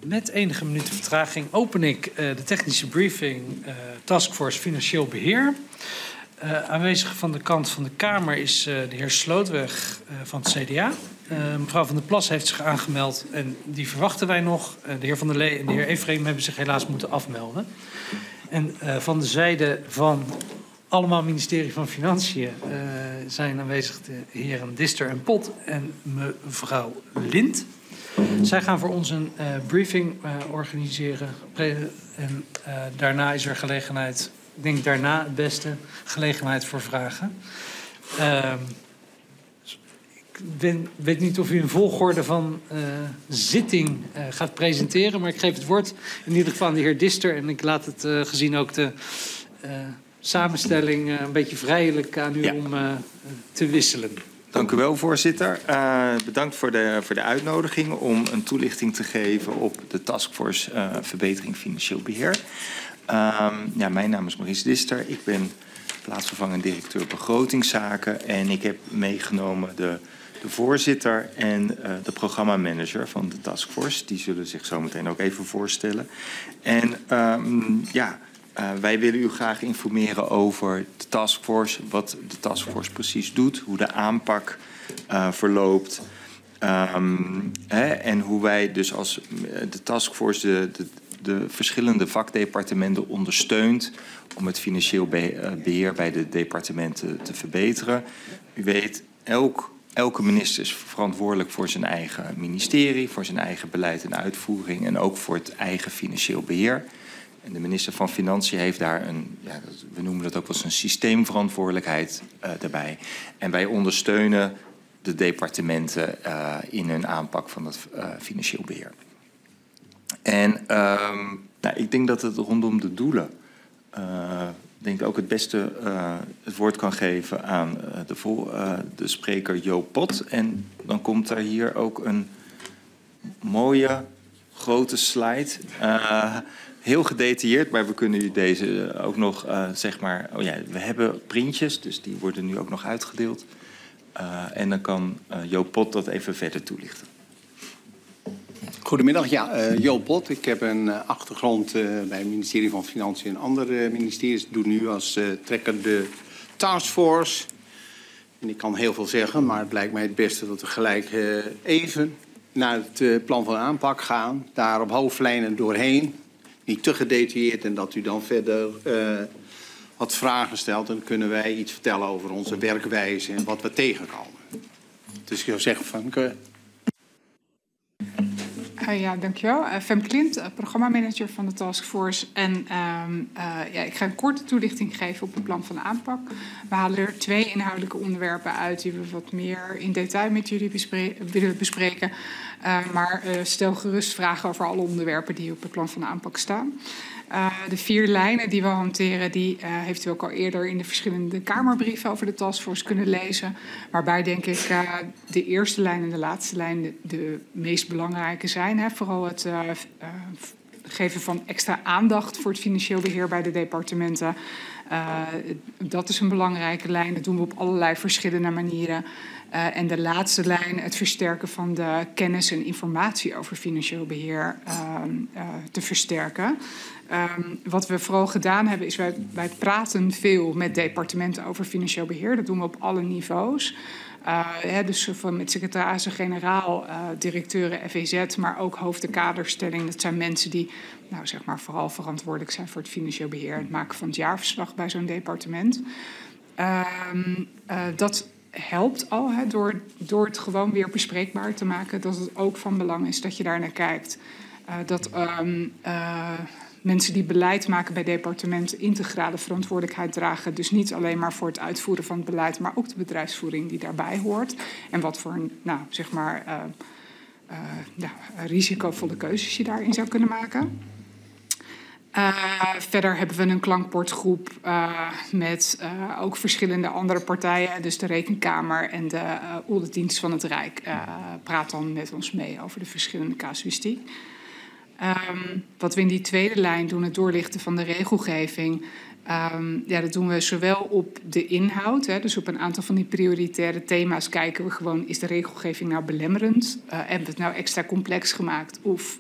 Met enige minuten vertraging open ik de technische briefing Taskforce Financieel Beheer. Aanwezig van de kant van de Kamer is de heer Slootweg van het CDA. Mevrouw Van der Plas heeft zich aangemeld en die verwachten wij nog. De heer Van der Lee en de heer Ephraim hebben zich helaas moeten afmelden. En van de zijde van allemaal ministerie van Financiën zijn aanwezig de heren Dister en Pot en mevrouw Lind. Zij gaan voor ons een briefing organiseren. En daarna is er gelegenheid, ik denk daarna het beste, gelegenheid voor vragen. Ik weet niet of u een volgorde van zitting gaat presenteren, maar ik geef het woord in ieder geval aan de heer Dister. En ik laat het gezien ook de samenstelling een beetje vrijelijk aan u om te wisselen. Dank u wel, voorzitter. Bedankt voor de uitnodiging om een toelichting te geven op de Taskforce Verbetering Financieel Beheer. Mijn naam is Maurice Dister. Ik ben plaatsvervangend directeur begrotingszaken en ik heb meegenomen de voorzitter en de programmamanager van de Taskforce. Die zullen zich zo meteen ook even voorstellen. En wij willen u graag informeren over de Taskforce, wat de Taskforce precies doet, hoe de aanpak verloopt. En hoe wij dus als de Taskforce de verschillende vakdepartementen ondersteunt om het financieel beheer bij de departementen te verbeteren. U weet, elke minister is verantwoordelijk voor zijn eigen ministerie, voor zijn eigen beleid en uitvoering en ook voor het eigen financieel beheer. En de minister van Financiën heeft daar we noemen dat ook wel eens een systeemverantwoordelijkheid daarbij. En wij ondersteunen de departementen in hun aanpak van het financieel beheer. En ik denk dat het rondom de doelen denk ik ook het beste het woord kan geven aan de spreker Joop Pot. En dan komt er hier ook een mooie grote slide. Heel gedetailleerd, maar we kunnen u deze ook nog, we hebben printjes, dus die worden nu ook nog uitgedeeld. En dan kan Joop Pot dat even verder toelichten. Goedemiddag, Joop Pot. Ik heb een achtergrond bij het ministerie van Financiën en andere ministeries. Ik doe nu als trekker de Taskforce. En ik kan heel veel zeggen, maar het lijkt mij het beste dat we gelijk even naar het plan van aanpak gaan. Daar op hoofdlijnen doorheen. Niet te gedetailleerd en dat u dan verder wat vragen stelt. En dan kunnen wij iets vertellen over onze werkwijze en wat we tegenkomen. Dus ik zou zeggen van... dankjewel. Femke Lind, programmamanager van de Taskforce. En ik ga een korte toelichting geven op het plan van aanpak. We halen er 2 inhoudelijke onderwerpen uit die we wat meer in detail met jullie willen bespreken. Maar stel gerust vragen over alle onderwerpen die op het plan van aanpak staan. De 4 lijnen die we hanteren, die heeft u ook al eerder in de verschillende Kamerbrieven over de Taskforce kunnen lezen. Waarbij denk ik de eerste lijn en de laatste lijn de meest belangrijke zijn. Hè. Vooral het geven van extra aandacht voor het financieel beheer bij de departementen. Dat is een belangrijke lijn. Dat doen we op allerlei verschillende manieren. En de laatste lijn, het versterken van de kennis en informatie over financieel beheer te versterken. Wat we vooral gedaan hebben is wij praten veel met departementen over financieel beheer. Dat doen we op alle niveaus. Dus met secretarissen-generaal, directeuren FEZ, maar ook hoofden kaderstelling. Dat zijn mensen die vooral verantwoordelijk zijn voor het financieel beheer en het maken van het jaarverslag bij zo'n departement. Dat helpt al door het gewoon weer bespreekbaar te maken. Dat het ook van belang is dat je daar naar kijkt. Dat mensen die beleid maken bij departementen integrale verantwoordelijkheid dragen. Dus niet alleen maar voor het uitvoeren van het beleid, maar ook de bedrijfsvoering die daarbij hoort. En wat voor risicovolle keuzes je daarin zou kunnen maken. Verder hebben we een klankbordgroep met ook verschillende andere partijen. Dus de Rekenkamer en de Auditdienst van het Rijk praat dan met ons mee over de verschillende casuïstiek. Wat we in die tweede lijn doen, het doorlichten van de regelgeving. Dat doen we zowel op de inhoud, dus op een aantal van die prioritaire thema's kijken we gewoon, is de regelgeving nou belemmerend? Hebben we het nou extra complex gemaakt? Of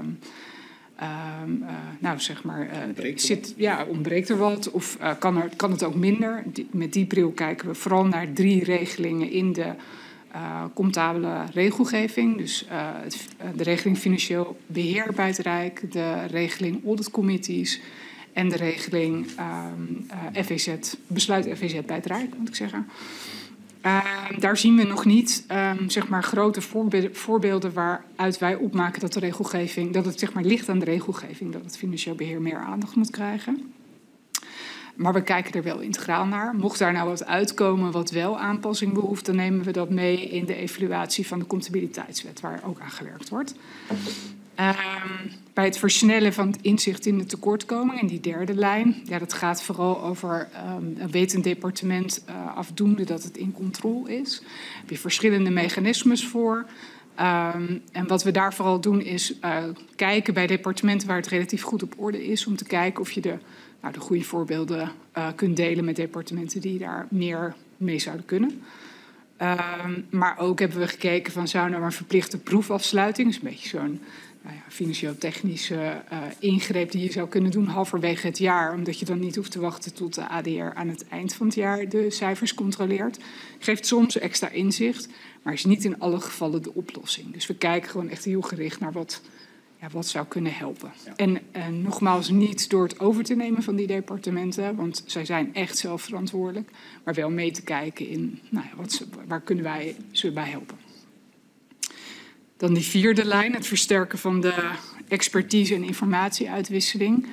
ontbreekt er wat? Of kan het ook minder? Met die bril kijken we vooral naar 3 regelingen in de comptabele regelgeving. Dus de regeling financieel beheer bij het Rijk, de regeling auditcommittees en de regeling besluit FVZ bij het Rijk, moet ik zeggen. Daar zien we nog niet grote voorbeelden waaruit wij opmaken dat de regelgeving, dat het ligt aan de regelgeving, dat het financieel beheer meer aandacht moet krijgen. Maar we kijken er wel integraal naar. Mocht daar nou wat uitkomen wat wel aanpassing behoeft, dan nemen we dat mee in de evaluatie van de comptabiliteitswet, waar ook aan gewerkt wordt. Bij het versnellen van het inzicht in de tekortkoming, en die 3e lijn, dat gaat vooral over weet een departement afdoende dat het in controle is. Daar heb je verschillende mechanismes voor. En wat we daar vooral doen is kijken bij departementen waar het relatief goed op orde is, om te kijken of je de goede voorbeelden kunt delen met departementen die daar meer mee zouden kunnen. Maar ook hebben we gekeken van, zou nou een verplichte proefafsluiting, dus een beetje zo'n financieel-technische ingreep die je zou kunnen doen halverwege het jaar, omdat je dan niet hoeft te wachten tot de ADR aan het eind van het jaar de cijfers controleert. Geeft soms extra inzicht, maar is niet in alle gevallen de oplossing. Dus we kijken gewoon echt heel gericht naar wat zou kunnen helpen. Ja. En nogmaals, niet door het over te nemen van die departementen, want zij zijn echt zelf verantwoordelijk, maar wel mee te kijken in waar kunnen wij ze bij helpen. Dan die 4e lijn, het versterken van de expertise en informatieuitwisseling.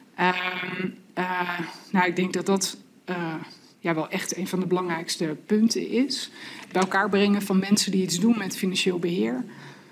Ik denk dat dat wel echt een van de belangrijkste punten is. Bij elkaar brengen van mensen die iets doen met financieel beheer.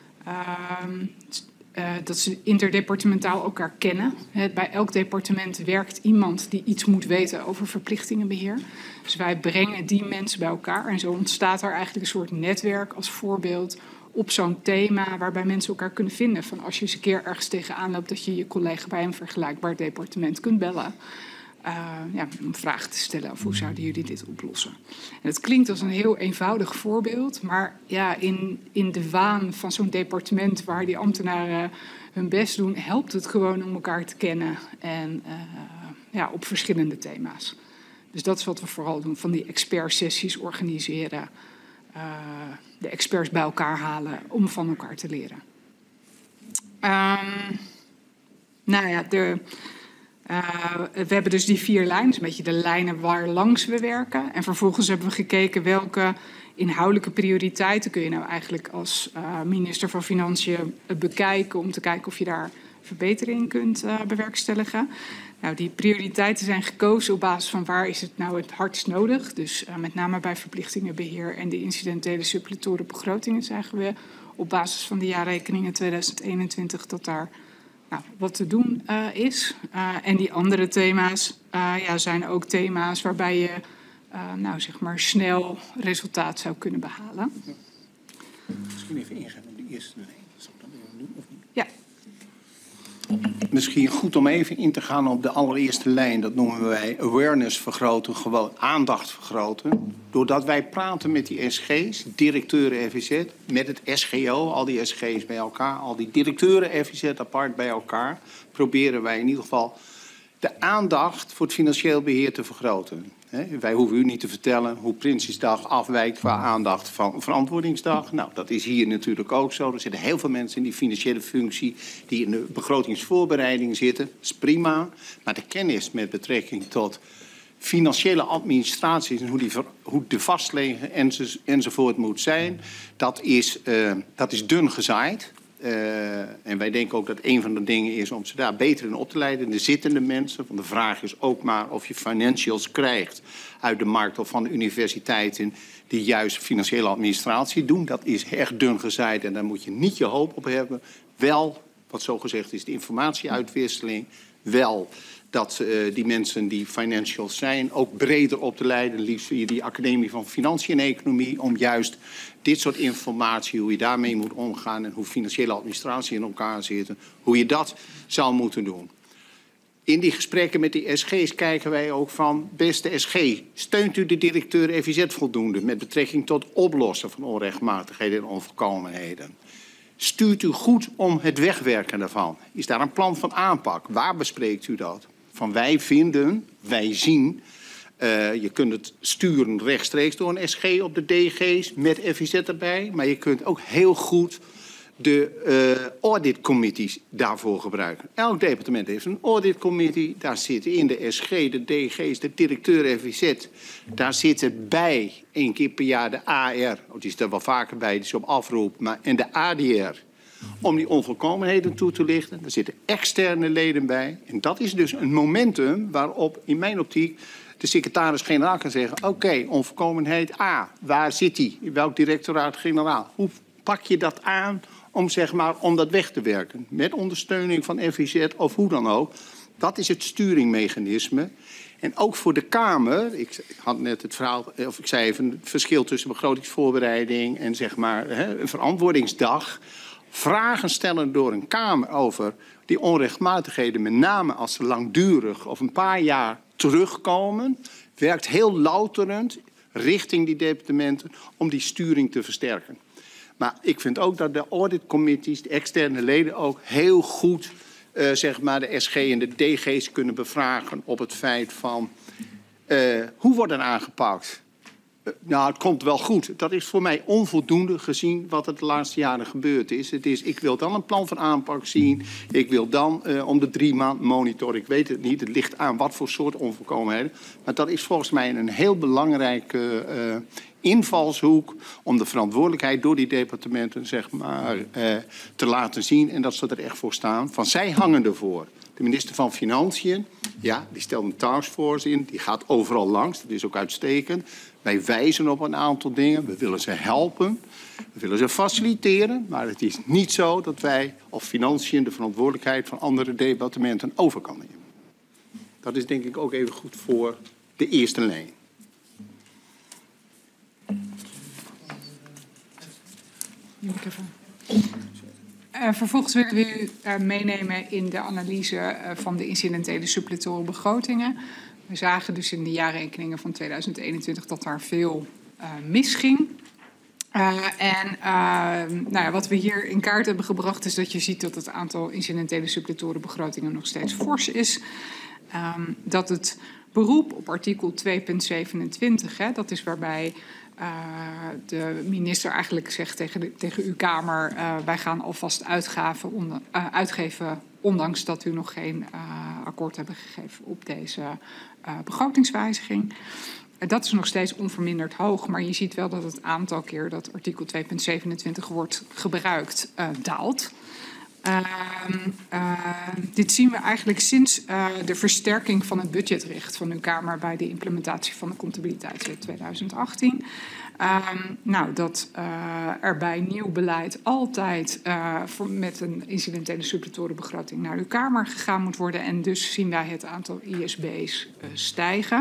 Dat ze interdepartementaal elkaar kennen. Bij elk departement werkt iemand die iets moet weten over verplichtingenbeheer. Dus wij brengen die mensen bij elkaar. En zo ontstaat er eigenlijk een soort netwerk als voorbeeld op zo'n thema, waarbij mensen elkaar kunnen vinden. Van als je eens een keer ergens tegenaan loopt, dat je je collega bij een vergelijkbaar departement kunt bellen. Om vragen te stellen of hoe zouden jullie dit oplossen. En het klinkt als een heel eenvoudig voorbeeld, maar in de waan van zo'n departement waar die ambtenaren hun best doen, helpt het gewoon om elkaar te kennen en op verschillende thema's. Dus dat is wat we vooral doen, van die expertsessies organiseren, de experts bij elkaar halen om van elkaar te leren. We hebben dus die 4 lijnen, een beetje de lijnen waar langs we werken. En vervolgens hebben we gekeken welke inhoudelijke prioriteiten kun je nou eigenlijk als minister van Financiën bekijken, om te kijken of je daar verbetering kunt bewerkstelligen. Nou, die prioriteiten zijn gekozen op basis van waar is het nou het hardst nodig. Dus met name bij verplichtingenbeheer en de incidentele suppletore begrotingen zagen we op basis van de jaarrekeningen 2021 dat daar wat te doen is. En die andere thema's zijn ook thema's waarbij je snel resultaat zou kunnen behalen. Misschien even ingaan op de eerste lijn. Zal ik dat even doen of niet? Ja. Misschien goed om even in te gaan op de allereerste lijn. Dat noemen wij awareness vergroten, gewoon aandacht vergroten. Doordat wij praten met die SG's, directeuren FVZ, met het SGO, al die SG's bij elkaar, al die directeuren FVZ apart bij elkaar, proberen wij in ieder geval de aandacht voor het financieel beheer te vergroten. Wij hoeven u niet te vertellen hoe Prinsjesdag afwijkt qua aandacht van Verantwoordingsdag. Nou, dat is hier natuurlijk ook zo. Er zitten heel veel mensen in die financiële functie die in de begrotingsvoorbereiding zitten. Dat is prima. Maar de kennis met betrekking tot financiële administratie en hoe de vastleggen enzovoort moet zijn, dat is dun gezaaid. En wij denken ook dat een van de dingen is om ze daar beter in op te leiden. De zittende mensen. Want de vraag is ook maar of je financials krijgt uit de markt of van de universiteiten die juist financiële administratie doen. Dat is echt dun gezaaid en daar moet je niet je hoop op hebben. Wel, wat zo gezegd is, de informatieuitwisseling. Wel dat die mensen die financials zijn ook breder op te leiden. Liefst via die Academie van Financiën en Economie. Om juist dit soort informatie, hoe je daarmee moet omgaan en hoe financiële administratie in elkaar zit, hoe je dat zou moeten doen. In die gesprekken met die SG's kijken wij ook van, beste SG, steunt u de directeur FIZ voldoende met betrekking tot oplossen van onrechtmatigheden en onvolkomenheden? Stuurt u goed om het wegwerken daarvan? Is daar een plan van aanpak? Waar bespreekt u dat? Van wij vinden, wij zien, je kunt het sturen rechtstreeks door een SG op de DG's met FIZ erbij, maar je kunt ook heel goed de auditcommittees daarvoor gebruiken. Elk departement heeft een auditcommittee. Daar zitten in de SG, de DG's, de directeur FIZ. Daar zitten bij 1 keer per jaar de AR. Die is er wel vaker bij, die is op afroep. Maar, en de ADR. Om die onvolkomenheden toe te lichten. Daar zitten externe leden bij. En dat is dus een momentum waarop in mijn optiek de secretaris-generaal kan zeggen, oké, onvolkomenheid A, waar zit die? In welk directoraat-generaal? Hoe pak je dat aan om, zeg maar, om dat weg te werken? Met ondersteuning van FIZ of hoe dan ook. Dat is het sturingmechanisme. En ook voor de Kamer, ik had net het verhaal, of ik zei even het verschil tussen begrotingsvoorbereiding en, zeg maar, een verantwoordingsdag. Vragen stellen door een Kamer over die onrechtmatigheden, met name als ze langdurig of een paar jaar terugkomen, werkt heel louterend richting die departementen om die sturing te versterken. Maar ik vind ook dat de auditcommittees, de externe leden ook heel goed, zeg maar, de SG en de DG's kunnen bevragen op het feit van hoe wordt er aangepakt? Nou, het komt wel goed. Dat is voor mij onvoldoende gezien wat er de laatste jaren gebeurd is. Het is, ik wil dan een plan van aanpak zien. Ik wil dan om de 3 maanden monitoren. Ik weet het niet. Het ligt aan wat voor soort onvolkomenheden. Maar dat is volgens mij een heel belangrijke invalshoek om de verantwoordelijkheid door die departementen, zeg maar, te laten zien. En dat ze er echt voor staan. Van zij hangen ervoor. De minister van Financiën, ja, die stelt een taskforce in. Die gaat overal langs. Dat is ook uitstekend. Wij wijzen op een aantal dingen. We willen ze helpen. We willen ze faciliteren. Maar het is niet zo dat wij of Financiën de verantwoordelijkheid van andere departementen over kan nemen. Dat is denk ik ook even goed voor de eerste lijn. Vervolgens willen we u meenemen in de analyse van de incidentele suppletore begrotingen. We zagen dus in de jaarrekeningen van 2021 dat daar veel misging. Nou ja, wat we hier in kaart hebben gebracht is dat je ziet dat het aantal incidentele suppletore begrotingen nog steeds fors is. Dat het beroep op artikel 2.27, dat is waarbij de minister eigenlijk zegt tegen uw Kamer, wij gaan alvast uitgeven, ondanks dat u nog geen akkoord hebben gegeven op deze begrotingswijziging. Dat is nog steeds onverminderd hoog, maar je ziet wel dat het aantal keer dat artikel 2.27 wordt gebruikt daalt. Dit zien we eigenlijk sinds de versterking van het budgetrecht van uw Kamer bij de implementatie van de comptabiliteitswet 2018. Nou, dat er bij nieuw beleid altijd met een incidentele suppletore begroting naar uw Kamer gegaan moet worden. En dus zien wij het aantal ISB's stijgen.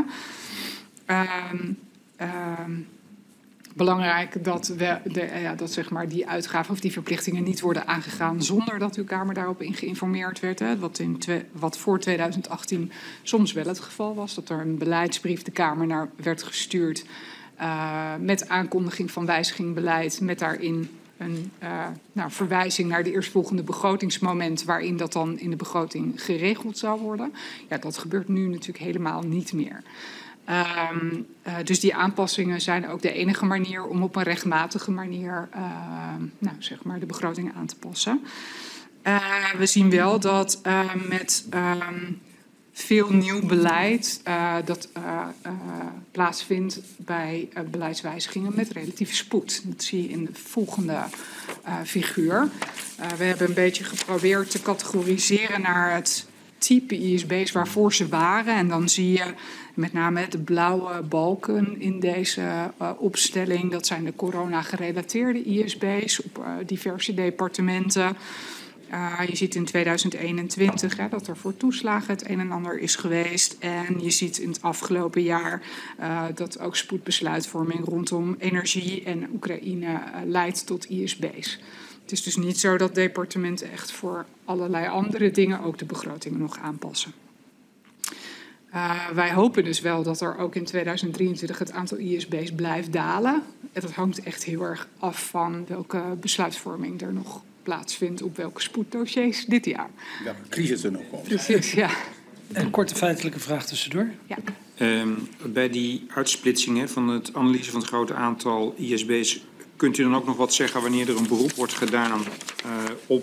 Belangrijk dat dat zeg maar die uitgaven of die verplichtingen niet worden aangegaan zonder dat uw Kamer daarop in geïnformeerd werd. Hè. Wat voor 2018 soms wel het geval was, dat er een beleidsbrief de Kamer naar werd gestuurd met aankondiging van wijziging beleid, met daarin een verwijzing naar de eerstvolgende begrotingsmoment waarin dat dan in de begroting geregeld zou worden. Ja, dat gebeurt nu natuurlijk helemaal niet meer. Dus die aanpassingen zijn ook de enige manier om op een rechtmatige manier zeg maar de begroting aan te passen. We zien wel dat met veel nieuw beleid dat plaatsvindt bij beleidswijzigingen met relatieve spoed. Dat zie je in de volgende figuur. We hebben een beetje geprobeerd te categoriseren naar het type ISB's waarvoor ze waren. En dan zie je met name de blauwe balken in deze opstelling. Dat zijn de corona-gerelateerde ISB's op diverse departementen. Je ziet in 2021 dat er voor toeslagen het een en ander is geweest. En je ziet in het afgelopen jaar dat ook spoedbesluitvorming rondom energie en Oekraïne leidt tot ISB's. Het is dus niet zo dat departementen echt voor allerlei andere dingen ook de begrotingen nog aanpassen. Wij hopen dus wel dat er ook in 2023 het aantal ISB's blijft dalen. En dat hangt echt heel erg af van welke besluitvorming er nog plaatsvindt op welke spoeddossiers dit jaar. Welke crisis er nog komt. Precies, ja. Een korte feitelijke vraag tussendoor. Ja. Bij die uitsplitsing van het analyse van het grote aantal ISB's... kunt u dan ook nog wat zeggen wanneer er een beroep wordt gedaan op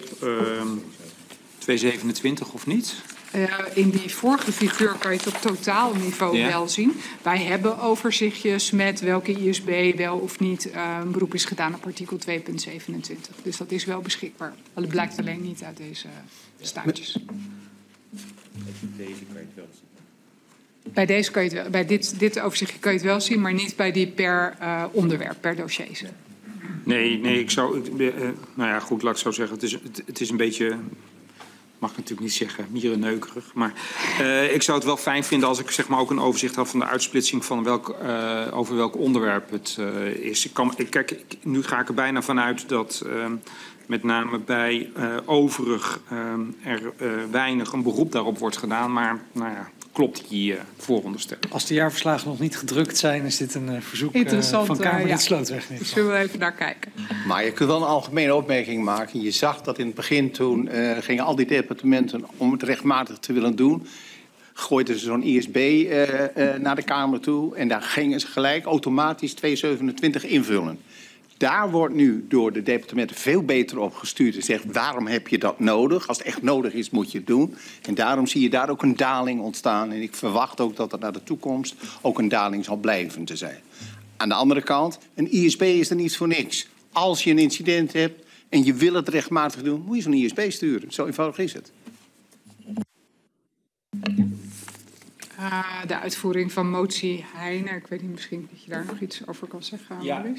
227 of niet? In die vorige figuur kan je het op totaalniveau wel zien. Wij hebben overzichtjes met welke ISB wel of niet een beroep is gedaan op artikel 2.27. Dus dat is wel beschikbaar. Het blijkt alleen niet uit deze staartjes. Deze kan je het wel zien. Bij deze kan je het wel, bij dit overzichtje kan je het wel zien, maar niet bij die per onderwerp, per dossier. Nee, ik zou... nou ja, goed, laat ik zo zeggen. Het is een beetje... mag ik natuurlijk niet zeggen, mierenneukerig. Maar ik zou het wel fijn vinden als ik zeg maar ook een overzicht had van de uitsplitsing van over welk onderwerp het is. Nu ga ik er bijna vanuit dat met name bij overig er weinig een beroep daarop wordt gedaan. Maar nou ja, klopt die vooronderstelling. Als de jaarverslagen nog niet gedrukt zijn, is dit een verzoek van Kamerlid Slootweg. Dus zullen we even naar kijken. Maar je kunt wel een algemene opmerking maken. Je zag dat in het begin toen gingen al die departementen om het rechtmatig te willen doen, gooiden ze zo'n ISB naar de Kamer toe en daar gingen ze gelijk automatisch 227 invullen. Daar wordt nu door de departementen veel beter op gestuurd en zegt waarom heb je dat nodig? Als het echt nodig is moet je het doen. En daarom zie je daar ook een daling ontstaan. En ik verwacht ook dat er naar de toekomst ook een daling zal blijven te zijn. Aan de andere kant, een ISB is er niet voor niks. Als je een incident hebt en je wil het rechtmatig doen, moet je zo'n ISB sturen. Zo eenvoudig is het. De uitvoering van motie Heijnen. Ik weet niet, misschien dat je daar nog iets over kan zeggen.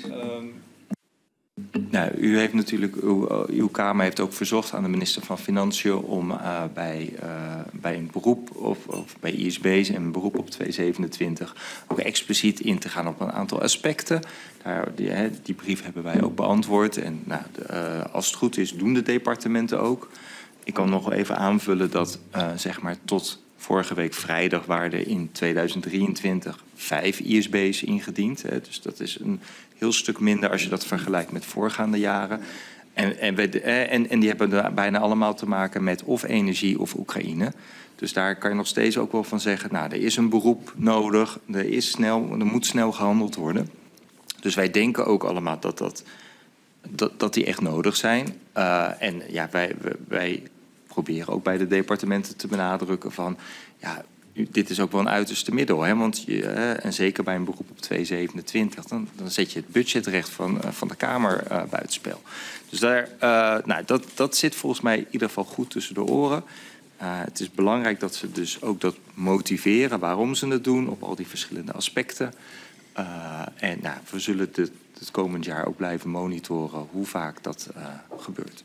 Nou, u heeft natuurlijk, uw Kamer heeft ook verzocht aan de minister van Financiën om bij een beroep of bij ISB's en een beroep op 227 ook expliciet in te gaan op een aantal aspecten. Die brief hebben wij ook beantwoord en nou, als het goed is doen de departementen ook. Ik kan nog even aanvullen dat zeg maar tot vorige week vrijdag waren er in 2023 5 ISB's ingediend. Dus dat is een heel stuk minder als je dat vergelijkt met voorgaande jaren. En die hebben bijna allemaal te maken met of energie of Oekraïne. Dus daar kan je nog steeds ook wel van zeggen, nou, er is een beroep nodig, er moet snel gehandeld worden. Dus wij denken ook allemaal dat die echt nodig zijn. En ja, wij proberen ook bij de departementen te benadrukken van, ja, dit is ook wel een uiterste middel. Hè? Want en zeker bij een beroep op 227, dan zet je het budgetrecht van de Kamer buitenspel. Dus dat zit volgens mij in ieder geval goed tussen de oren. Het is belangrijk dat ze dus ook dat motiveren waarom ze het doen op al die verschillende aspecten. En we zullen het komend jaar ook blijven monitoren hoe vaak dat gebeurt.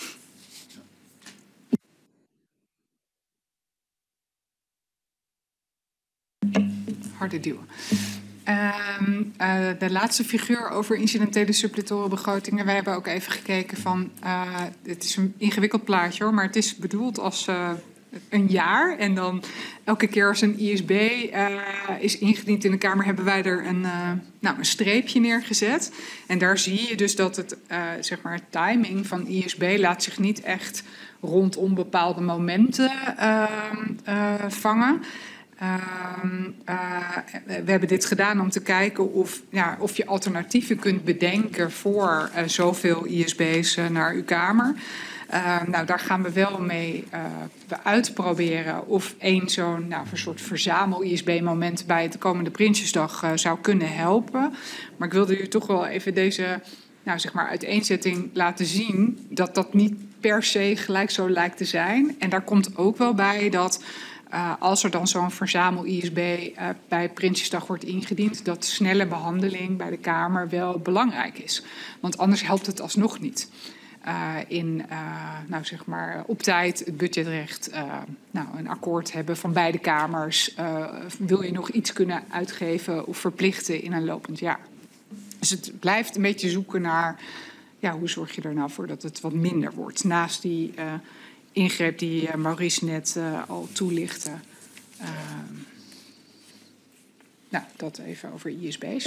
Harde duwen. De laatste figuur over incidentele suppletoren begrotingen. Wij hebben ook even gekeken van, het is een ingewikkeld plaatje hoor, maar het is bedoeld als een jaar. En dan elke keer als een ISB is ingediend in de Kamer, hebben wij er een streepje neergezet. En daar zie je dus dat het timing van ISB laat zich niet echt rondom bepaalde momenten vangen. We hebben dit gedaan om te kijken of je alternatieven kunt bedenken voor zoveel ISB's naar uw Kamer. Daar gaan we wel mee uitproberen of zo'n soort verzamel-ISB-moment bij de komende Prinsjesdag zou kunnen helpen. Maar ik wilde u toch wel even deze uiteenzetting laten zien dat dat niet per se gelijk zo lijkt te zijn. En daar komt ook wel bij dat als er dan zo'n verzamel-ISB bij Prinsjesdag wordt ingediend, dat snelle behandeling bij de Kamer wel belangrijk is. Want anders helpt het alsnog niet. Op tijd het budgetrecht, een akkoord hebben van beide kamers. Wil je nog iets kunnen uitgeven of verplichten in een lopend jaar? Dus het blijft een beetje zoeken naar, hoe zorg je er nou voor dat het wat minder wordt? Naast die ingreep die Maurice net al toelichtte. Nou, dat even over ISB's.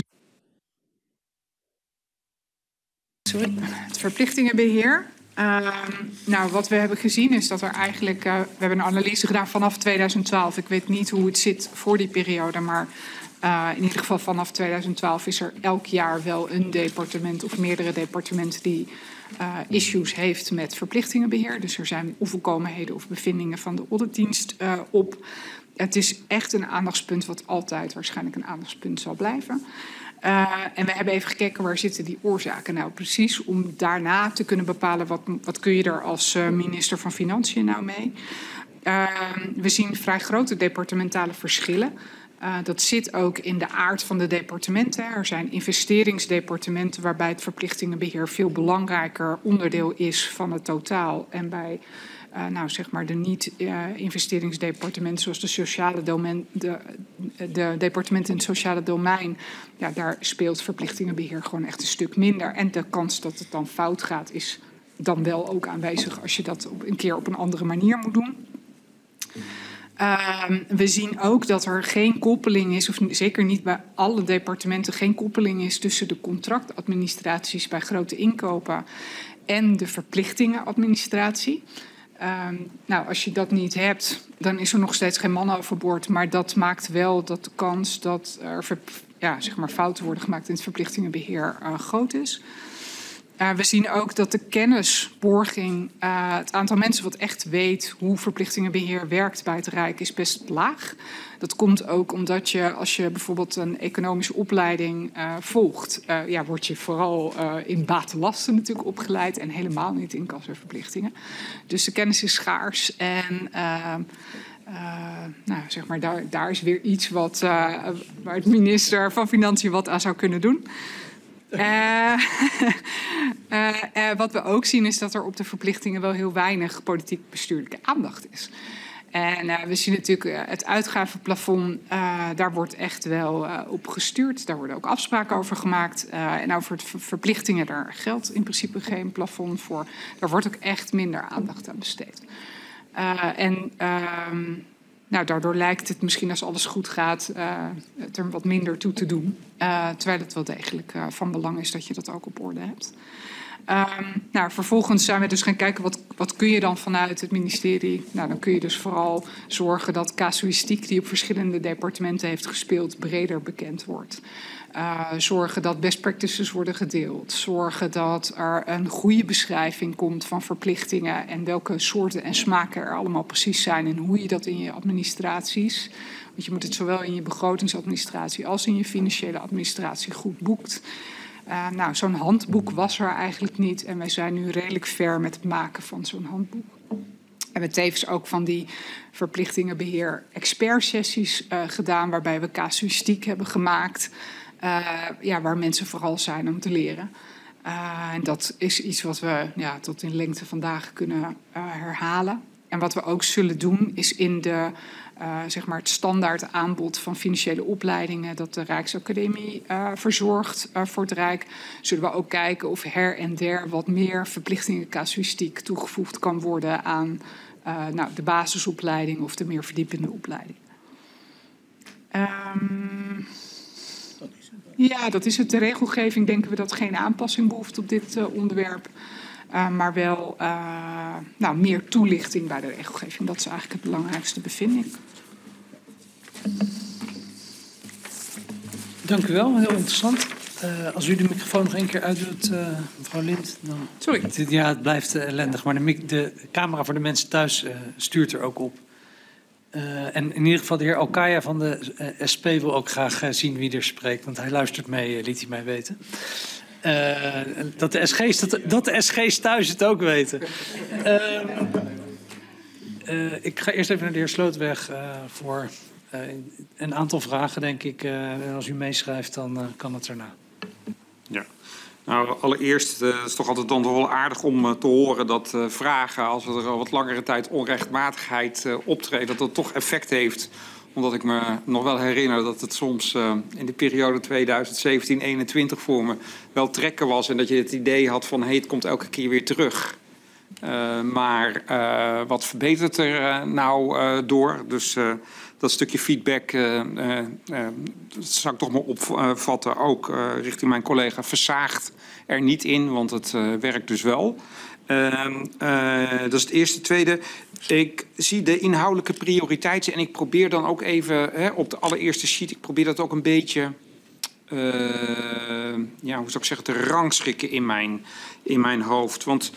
Sorry. Het verplichtingenbeheer. Nou, wat we hebben gezien is dat er eigenlijk... we hebben een analyse gedaan vanaf 2012. Ik weet niet hoe het zit voor die periode, maar... in ieder geval vanaf 2012 is er elk jaar wel een departement of meerdere departementen die issues heeft met verplichtingenbeheer. Dus er zijn onvolkomenheden of bevindingen van de auditdienst op. Het is echt een aandachtspunt wat altijd waarschijnlijk een aandachtspunt zal blijven. En we hebben even gekeken waar zitten die oorzaken nou precies om daarna te kunnen bepalen wat kun je er als minister van Financiën nou mee. We zien vrij grote departementale verschillen. Dat zit ook in de aard van de departementen. Er zijn investeringsdepartementen waarbij het verplichtingenbeheer veel belangrijker onderdeel is van het totaal. En bij nou, zeg maar de niet-investeringsdepartementen zoals de sociale domein, de departementen in het sociale domein, ja, daar speelt verplichtingenbeheer gewoon echt een stuk minder. En de kans dat het dan fout gaat is dan wel ook aanwezig als je dat een keer op een andere manier moet doen. We zien ook dat er geen koppeling is, of zeker niet bij alle departementen, geen koppeling is tussen de contractadministraties bij grote inkopen en de verplichtingenadministratie. Nou, als je dat niet hebt, dan is er nog steeds geen man overboord. Maar dat maakt wel dat de kans dat er zeg maar fouten worden gemaakt in het verplichtingenbeheer groot is. We zien ook dat de kennisborging, het aantal mensen wat echt weet hoe verplichtingenbeheer werkt bij het Rijk, is best laag. Dat komt ook omdat je, als je bijvoorbeeld een economische opleiding volgt, word je vooral in batenlasten natuurlijk opgeleid en helemaal niet in kassaverplichtingen. Dus de kennis is schaars en nou, zeg maar, daar is weer iets wat, waar het minister van Financiën wat aan zou kunnen doen. Wat we ook zien is dat er op de verplichtingen wel heel weinig politiek bestuurlijke aandacht is. En we zien natuurlijk het uitgavenplafond, daar wordt echt wel op gestuurd. Daar worden ook afspraken over gemaakt. En over het verplichtingen, daar geldt in principe geen plafond voor. Daar wordt ook echt minder aandacht aan besteed. Nou, daardoor lijkt het misschien als alles goed gaat er wat minder toe te doen. Terwijl het wel degelijk van belang is dat je dat ook op orde hebt. Nou, vervolgens zijn we dus gaan kijken wat kun je dan vanuit het ministerie. Nou, dan kun je dus vooral zorgen dat casuïstiek die op verschillende departementen heeft gespeeld breder bekend wordt. Zorgen dat best practices worden gedeeld. Zorgen dat er een goede beschrijving komt van verplichtingen en welke soorten en smaken er allemaal precies zijn en hoe je dat in je administraties, want je moet het zowel in je begrotingsadministratie als in je financiële administratie goed boekt. Nou, zo'n handboek was er eigenlijk niet en wij zijn nu redelijk ver met het maken van zo'n handboek. We hebben tevens ook van die verplichtingenbeheer expertsessies gedaan waarbij we casuïstiek hebben gemaakt. Waar mensen vooral zijn om te leren. En dat is iets wat we tot in lengte vandaag kunnen herhalen. En wat we ook zullen doen is in de, zeg maar het standaard aanbod van financiële opleidingen dat de Rijksacademie verzorgt voor het Rijk, zullen we ook kijken of her en der wat meer verplichtingen casuïstiek toegevoegd kan worden aan de basisopleiding of de meer verdiepende opleiding. Ja, dat is het. De regelgeving denken we dat geen aanpassing behoeft op dit onderwerp. Maar wel meer toelichting bij de regelgeving. Dat is eigenlijk het belangrijkste bevinding. Dank u wel, heel interessant. Als u de microfoon nog één keer uitdoet, mevrouw Lind, dan... Sorry. Ja, het blijft ellendig, maar de camera voor de mensen thuis stuurt er ook op. En in ieder geval de heer Alkaya van de SP wil ook graag zien wie er spreekt, want hij luistert mee, liet hij mij weten. Dat de SG's thuis het ook weten. Ik ga eerst even naar de heer Slootweg voor een aantal vragen, denk ik. En als u meeschrijft, dan kan het erna. Ja. Nou, allereerst het is toch altijd dan wel aardig om te horen dat vragen, als er al wat langere tijd onrechtmatigheid optreedt, dat dat toch effect heeft. Omdat ik me nog wel herinner dat het soms in de periode 2017-21 voor me wel trekken was. En dat je het idee had van, het komt elke keer weer terug. Maar wat verbetert er door? Dus dat stukje feedback dat zou ik toch maar opvatten, ook richting mijn collega, versaagt er niet in, want het werkt dus wel. Dat is het eerste. Tweede, ik zie de inhoudelijke prioriteiten en ik probeer dan ook even op de allereerste sheet, ik probeer dat ook een beetje, hoe zou ik zeggen, te rangschikken in mijn hoofd. Want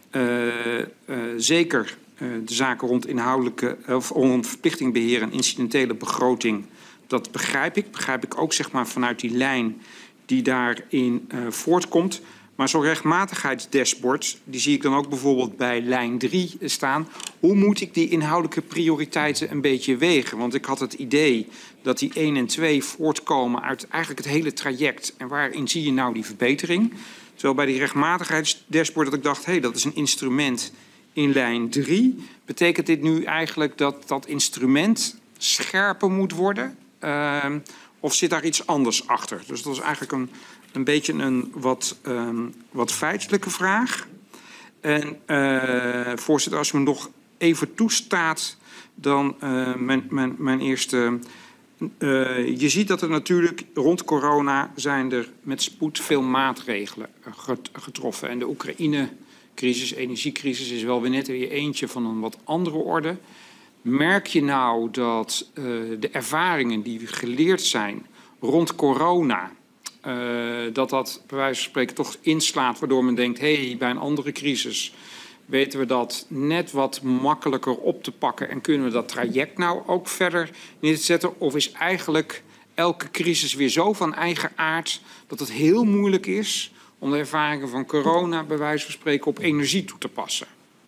zeker de zaken rond inhoudelijke of rond verplichtingbeheer en incidentele begroting, dat begrijp ik. Begrijp ik ook zeg maar vanuit die lijn die daarin voortkomt. Maar zo'n rechtmatigheidsdashboard, die zie ik dan ook bijvoorbeeld bij lijn 3 staan. Hoe moet ik die inhoudelijke prioriteiten een beetje wegen? Want ik had het idee dat die 1 en 2 voortkomen uit eigenlijk het hele traject. En waarin zie je nou die verbetering? Terwijl bij die rechtmatigheidsdashboard dat ik dacht, hé, dat is een instrument in lijn 3. Betekent dit nu eigenlijk dat dat instrument scherper moet worden? Of zit daar iets anders achter? Dus dat is eigenlijk een beetje een wat feitelijke vraag. En voorzitter, als u me nog even toestaat, dan mijn eerste. Je ziet dat er natuurlijk rond corona zijn er met spoed veel maatregelen getroffen. En de Oekraïne-crisis, energiecrisis is wel weer net weer eentje van een wat andere orde. Merk je nou dat de ervaringen die geleerd zijn rond corona, dat bij wijze van spreken toch inslaat, waardoor men denkt, hé, bij een andere crisis weten we dat net wat makkelijker op te pakken en kunnen we dat traject nou ook verder neer te zetten? Of is eigenlijk elke crisis weer zo van eigen aard dat het heel moeilijk is om de ervaringen van corona bij wijze van spreken op energie toe te passen?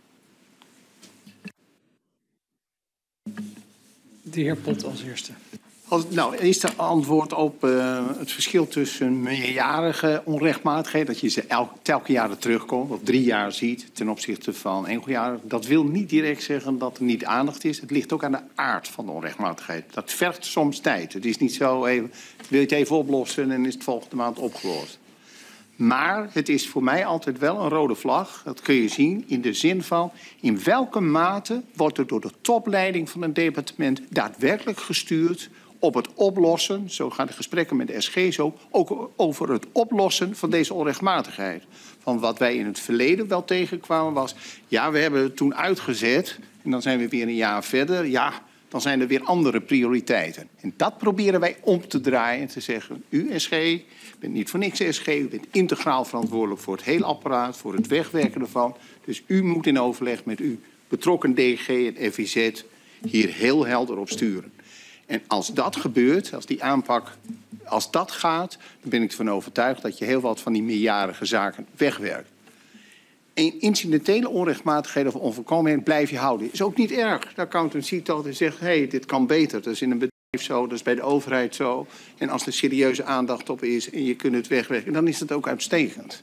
De heer Pot als eerste. Nou, eerst een antwoord op het verschil tussen meerjarige onrechtmatigheden, dat je ze telke jaren terugkomt, of 3 jaar ziet ten opzichte van enkeljarig. Dat wil niet direct zeggen dat er niet aandacht is. Het ligt ook aan de aard van de onrechtmatigheid. Dat vergt soms tijd. Het is niet zo even, wil je het even oplossen en is het volgende maand opgelost. Maar het is voor mij altijd wel een rode vlag. Dat kun je zien in de zin van in welke mate wordt er door de topleiding van een departement daadwerkelijk gestuurd op het oplossen, zo gaan de gesprekken met de SG zo, ook over het oplossen van deze onrechtmatigheid. Van wat wij in het verleden wel tegenkwamen was, ja, we hebben het toen uitgezet en dan zijn we weer een jaar verder. Ja, dan zijn er weer andere prioriteiten. En dat proberen wij om te draaien en te zeggen, u SG, bent niet voor niks SG, u bent integraal verantwoordelijk voor het hele apparaat, voor het wegwerken ervan. Dus u moet in overleg met uw betrokken DG en FIZ hier heel helder op sturen. En als dat gebeurt, als die aanpak, als dat gaat, dan ben ik ervan overtuigd dat je heel wat van die meerjarige zaken wegwerkt. En incidentele onrechtmatigheden of onvolkomenheden blijf je houden. Is ook niet erg. De accountant ziet dat en zegt, hé, dit kan beter. Dat is in een bedrijf zo, dat is bij de overheid zo. En als er serieuze aandacht op is en je kunt het wegwerken, dan is het ook uitstekend.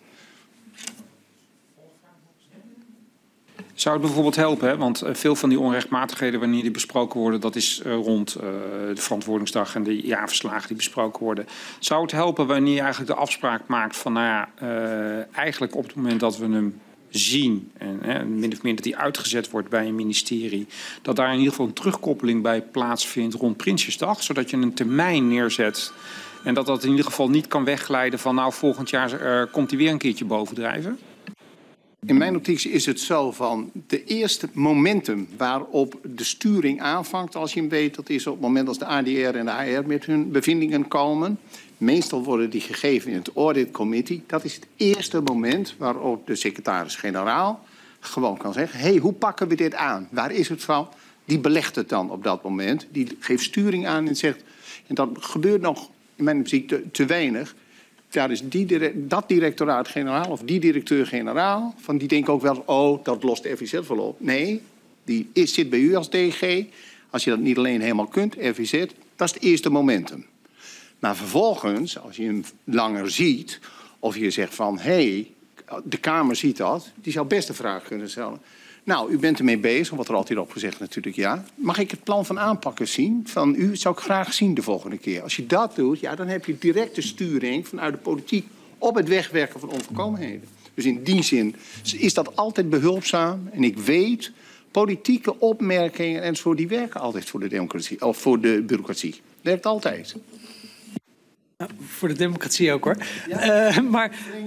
Zou het bijvoorbeeld helpen, hè? Want veel van die onrechtmatigheden, wanneer die besproken worden, dat is rond de verantwoordingsdag en de jaarverslagen die besproken worden. Zou het helpen wanneer je eigenlijk de afspraak maakt van, nou ja, eigenlijk op het moment dat we hem zien, en min of meer dat die uitgezet wordt bij een ministerie, dat daar in ieder geval een terugkoppeling bij plaatsvindt rond Prinsjesdag, zodat je een termijn neerzet en dat in ieder geval niet kan wegglijden van, nou, volgend jaar komt hij weer een keertje bovendrijven? In mijn optiek is het zo van de eerste momentum waarop de sturing aanvangt, als je hem weet, dat is op het moment als de ADR en de HR met hun bevindingen komen. Meestal worden die gegeven in het audit committee. Dat is het eerste moment waarop de secretaris-generaal gewoon kan zeggen, hé, hoe pakken we dit aan? Waar is het van? Die belegt het dan op dat moment. Die geeft sturing aan en zegt, en dat gebeurt nog in mijn optiek te weinig. Ja, dus dat directoraat-generaal of die directeur-generaal, van die denken ook wel, oh, dat lost de FIZ wel op. Nee, die zit bij u als DG. Als je dat niet alleen helemaal kunt, FIZ, dat is het eerste momentum. Maar vervolgens, als je hem langer ziet, of je zegt van, hé, de Kamer ziet dat, die zou best de vraag kunnen stellen. Nou, u bent ermee bezig, wat er altijd op gezegd natuurlijk, ja. Mag ik het plan van aanpakken zien? Van u zou ik graag zien de volgende keer. Als je dat doet, ja, dan heb je directe sturing vanuit de politiek op het wegwerken van onvolkomenheden. Dus in die zin is dat altijd behulpzaam. En ik weet, politieke opmerkingen enzovoort, die werken altijd voor de democratie of voor de bureaucratie. Werkt altijd. Voor de democratie ook hoor. Ja.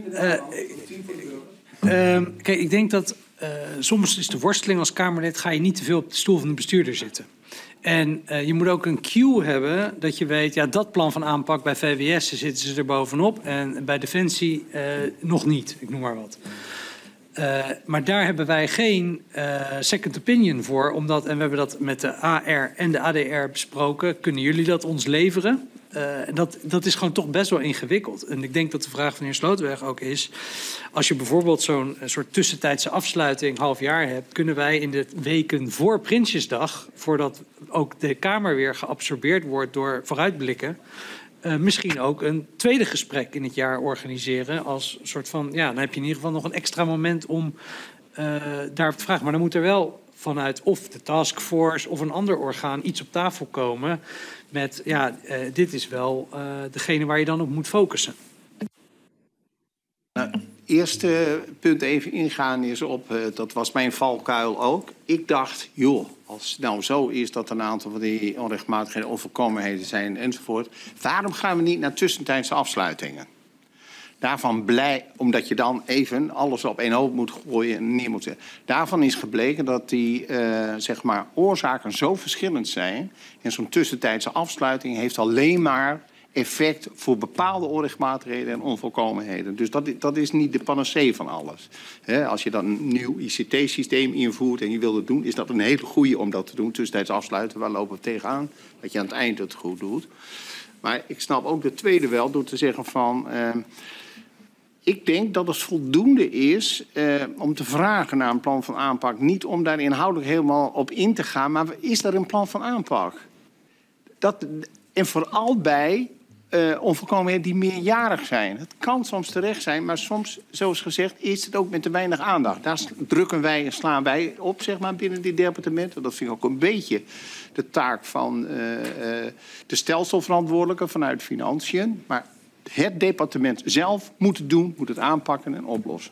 Kijk, ik denk dat soms is de worsteling als Kamerlid, ga je niet te veel op de stoel van de bestuurder zitten. En je moet ook een cue hebben dat je weet, ja, dat plan van aanpak bij VWS zitten ze er bovenop en bij Defensie nog niet, ik noem maar wat. Maar daar hebben wij geen second opinion voor, omdat, en we hebben dat met de AR en de ADR besproken, kunnen jullie dat ons leveren? Dat is gewoon toch best wel ingewikkeld. En ik denk dat de vraag van de heer Slootweg ook is, als je bijvoorbeeld zo'n soort tussentijdse afsluiting half jaar hebt, kunnen wij in de weken voor Prinsjesdag, voordat ook de Kamer weer geabsorbeerd wordt door vooruitblikken, misschien ook een tweede gesprek in het jaar organiseren als een soort van, ja, dan heb je in ieder geval nog een extra moment om daarop te vragen. Maar dan moet er wel vanuit of de taskforce of een ander orgaan iets op tafel komen met, ja, dit is wel degene waar je dan op moet focussen. Nou, eerste punt even ingaan is op, dat was mijn valkuil ook. Ik dacht, joh, als het nou zo is dat een aantal van die onrechtmatigheden, onvolkomenheden zijn enzovoort, waarom gaan we niet naar tussentijdse afsluitingen? Daarvan omdat je dan even alles op één hoop moet gooien en neer moet zetten. Daarvan is gebleken dat die zeg maar oorzaken zo verschillend zijn. En zo'n tussentijdse afsluiting heeft alleen maar effect voor bepaalde onrechtmatigheden en onvolkomenheden. Dus dat is niet de panacee van alles. Als je dan een nieuw ICT-systeem invoert en je wil het doen, is dat een hele goede om dat te doen. Tussentijds afsluiten, waar lopen we tegenaan? Dat je aan het eind het goed doet. Maar ik snap ook de tweede wel door te zeggen van, ik denk dat het voldoende is om te vragen naar een plan van aanpak. Niet om daar inhoudelijk helemaal op in te gaan, maar is er een plan van aanpak? En vooral bij onvolkomenheden die meerjarig zijn. Het kan soms terecht zijn, maar soms, zoals gezegd, is het ook met te weinig aandacht. Daar drukken wij en slaan wij op, zeg maar, binnen dit departement. Dat vind ik ook een beetje de taak van de stelselverantwoordelijke vanuit Financiën. Maar het departement zelf moet het doen, moet het aanpakken en oplossen.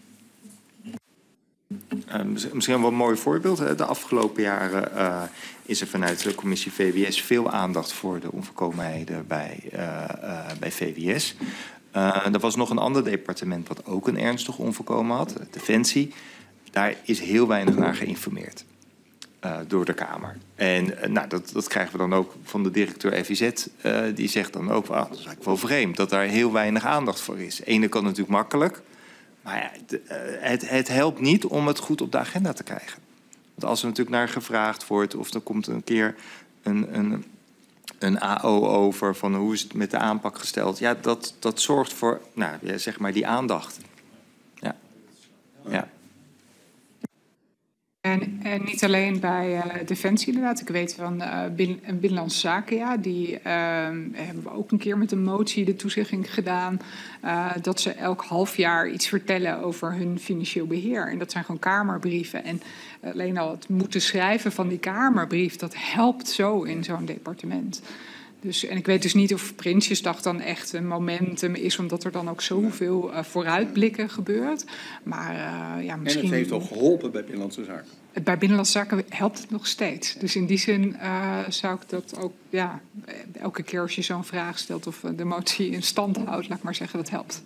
Misschien wel een mooi voorbeeld. De afgelopen jaren is er vanuit de commissie VWS veel aandacht voor de onvolkomenheden bij VWS. Er was nog een ander departement wat ook een ernstige onvolkomen had, Defensie. Daar is heel weinig naar geïnformeerd door de Kamer. En nou, dat krijgen we dan ook van de directeur FIZ. Die zegt dan ook, dat is eigenlijk wel vreemd dat daar heel weinig aandacht voor is. De ene kan natuurlijk makkelijk. Maar ja, het helpt niet om het goed op de agenda te krijgen. Want als er natuurlijk naar gevraagd wordt, of er komt een keer een AO over van hoe is het met de aanpak gesteld. Ja, dat zorgt voor, nou, ja, zeg maar die aandacht. Ja. Ja. En niet alleen bij Defensie inderdaad. Ik weet van Binnenlandse Zaken, ja, die hebben we ook een keer met een motie de toezegging gedaan dat ze elk half jaar iets vertellen over hun financieel beheer. En dat zijn gewoon kamerbrieven. En alleen al het moeten schrijven van die kamerbrief, dat helpt zo in zo'n departement. Dus, en ik weet dus niet of Prinsjesdag dan echt een momentum is, omdat er dan ook zoveel vooruitblikken gebeurt. Maar ja, misschien. En het heeft ook geholpen bij Binnenlandse Zaken. Bij Binnenlandse Zaken helpt het nog steeds. Dus in die zin zou ik dat ook, ja, elke keer als je zo'n vraag stelt of de motie in stand houdt, laat ik maar zeggen, dat helpt.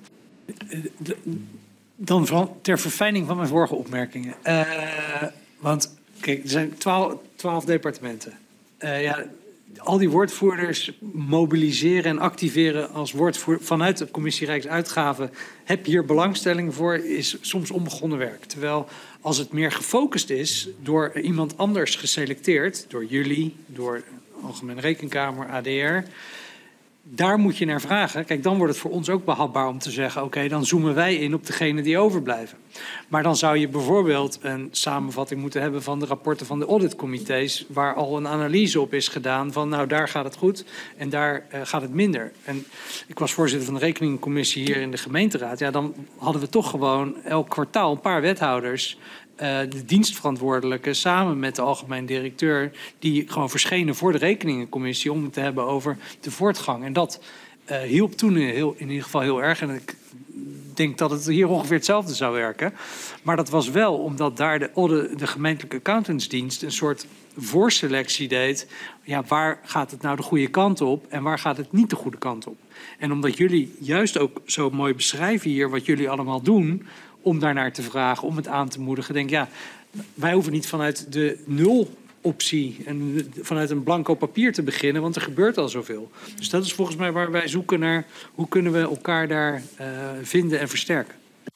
Dan vooral ter verfijning van mijn vorige opmerkingen. Want kijk, er zijn 12 departementen. Ja, al die woordvoerders mobiliseren en activeren als woordvoerder vanuit de Commissie Rijksuitgaven. Heb je hier belangstelling voor, is soms onbegonnen werk. Terwijl als het meer gefocust is door iemand anders geselecteerd, door jullie, door de Algemene Rekenkamer, ADR, daar moet je naar vragen. Kijk, dan wordt het voor ons ook behapbaar om te zeggen, oké, dan zoomen wij in op degenen die overblijven. Maar dan zou je bijvoorbeeld een samenvatting moeten hebben van de rapporten van de auditcomité's, waar al een analyse op is gedaan van, nou, daar gaat het goed en daar gaat het minder. En ik was voorzitter van de rekeningencommissie hier in de gemeenteraad. Ja, dan hadden we toch gewoon elk kwartaal een paar wethouders, de dienstverantwoordelijke samen met de algemeen directeur, die gewoon verschenen voor de rekeningencommissie om het te hebben over de voortgang. En dat hielp toen in ieder geval heel erg. En ik denk dat het hier ongeveer hetzelfde zou werken. Maar dat was wel omdat daar de gemeentelijke accountantsdienst een soort voorselectie deed. Ja, waar gaat het nou de goede kant op en waar gaat het niet de goede kant op? En omdat jullie juist ook zo mooi beschrijven hier wat jullie allemaal doen, om daarnaar te vragen, om het aan te moedigen. Denk ja, wij hoeven niet vanuit de nul-optie en vanuit een blanco papier te beginnen, want er gebeurt al zoveel. Dus dat is volgens mij waar wij zoeken naar hoe kunnen we elkaar daar vinden en versterken.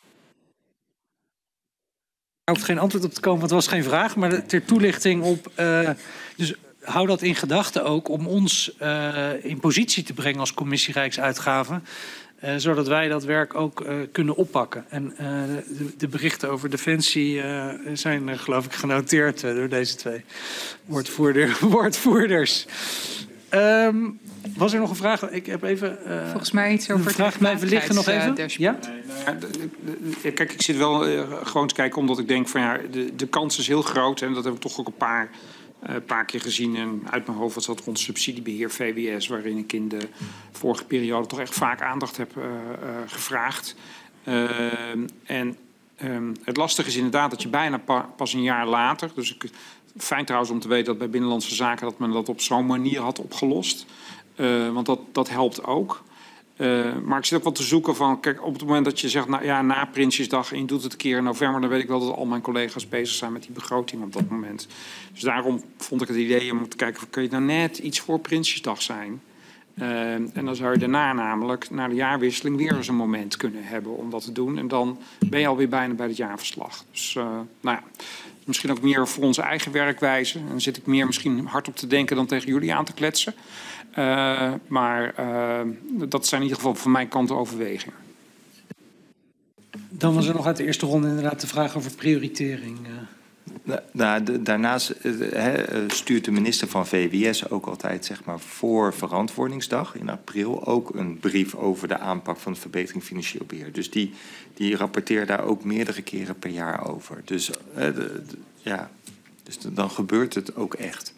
Er hoeft geen antwoord op te komen, want het was geen vraag, maar ter toelichting op. Dus hou dat in gedachten ook om ons in positie te brengen als commissie Rijksuitgaven. Zodat wij dat werk ook kunnen oppakken. En de berichten over Defensie zijn geloof ik genoteerd door deze twee woordvoerders. Was er nog een vraag? Ik heb even. Volgens mij iets over de vraag blijven liggen nog even. Ja? Kijk, ik zit wel gewoon te kijken omdat ik denk van ja, de kans is heel groot. En dat hebben we toch ook een paar keer gezien. En uit mijn hoofd was dat rond subsidiebeheer VWS, waarin ik in de vorige periode toch echt vaak aandacht heb gevraagd. Het lastige is inderdaad dat je bijna pas een jaar later, dus fijn trouwens om te weten dat bij Binnenlandse Zaken dat men dat op zo'n manier had opgelost. Want dat helpt ook. Maar ik zit ook wel te zoeken van, kijk, op het moment dat je zegt, nou ja, na Prinsjesdag en je doet het een keer in november, dan weet ik wel dat al mijn collega's bezig zijn met die begroting op dat moment. Dus daarom vond ik het idee om te kijken, kun je nou net iets voor Prinsjesdag zijn? En dan zou je daarna namelijk, na de jaarwisseling, weer eens een moment kunnen hebben om dat te doen. En dan ben je alweer bijna bij het jaarverslag. Dus nou ja, misschien ook meer voor onze eigen werkwijze. En dan zit ik meer misschien hard op te denken dan tegen jullie aan te kletsen. Maar dat zijn in ieder geval van mijn kant de overwegingen. Dan was er nog uit de eerste ronde inderdaad de vraag over prioritering. Daarnaast stuurt de minister van VWS ook altijd, zeg maar, voor Verantwoordingsdag in april ook een brief over de aanpak van de verbetering financieel beheer. Dus die rapporteert daar ook meerdere keren per jaar over. Dus, dus dan gebeurt het ook echt.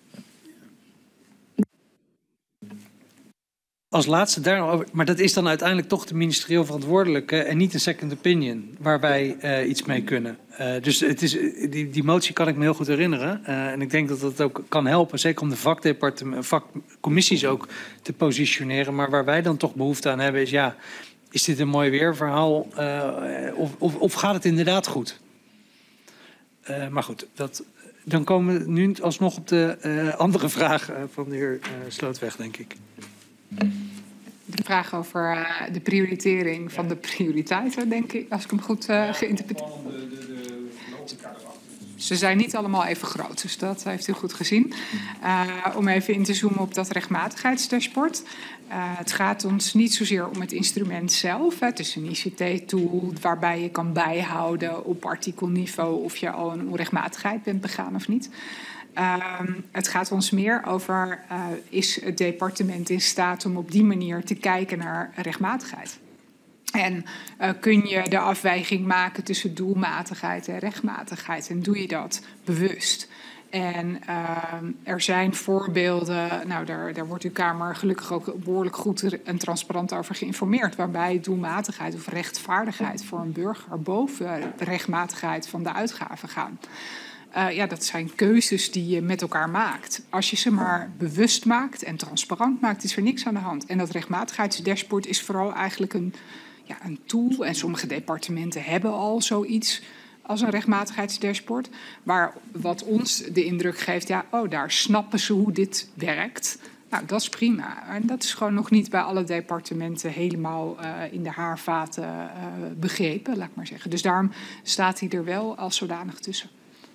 Als laatste daarover, maar dat is dan uiteindelijk toch de ministerieel verantwoordelijke en niet een second opinion waar wij iets mee kunnen. Dus het is, die motie kan ik me heel goed herinneren. En ik denk dat dat ook kan helpen, zeker om de vakcommissies ook te positioneren. Maar waar wij dan toch behoefte aan hebben is, ja, is dit een mooi weerverhaal of gaat het inderdaad goed? Maar goed, dan komen we nu alsnog op de andere vraag van de heer Slootweg, denk ik. De vraag over de prioritering van de prioriteiten, denk ik, als ik hem goed geïnterpreteerd heb. Ze zijn niet allemaal even groot, dus dat heeft u goed gezien. Om even in te zoomen op dat rechtmatigheidsdashboard. Het gaat ons niet zozeer om het instrument zelf. Het is een ICT-tool waarbij je kan bijhouden op artikelniveau of je al een onrechtmatigheid bent begaan of niet. Het gaat ons meer over, is het departement in staat om op die manier te kijken naar rechtmatigheid? En kun je de afweging maken tussen doelmatigheid en rechtmatigheid? En doe je dat bewust? En er zijn voorbeelden, nou daar wordt uw Kamer gelukkig ook behoorlijk goed en transparant over geïnformeerd, waarbij doelmatigheid of rechtvaardigheid voor een burger boven de rechtmatigheid van de uitgaven gaan. Dat zijn keuzes die je met elkaar maakt. Als je ze maar bewust maakt en transparant maakt, is er niks aan de hand. En dat rechtmatigheidsdashboard is vooral eigenlijk een tool. En sommige departementen hebben al zoiets als een rechtmatigheidsdashboard. Maar wat ons de indruk geeft, daar snappen ze hoe dit werkt. Nou, dat is prima. En dat is gewoon nog niet bij alle departementen helemaal in de haarvaten begrepen, laat ik maar zeggen. Dus daarom staat hij er wel als zodanig tussen.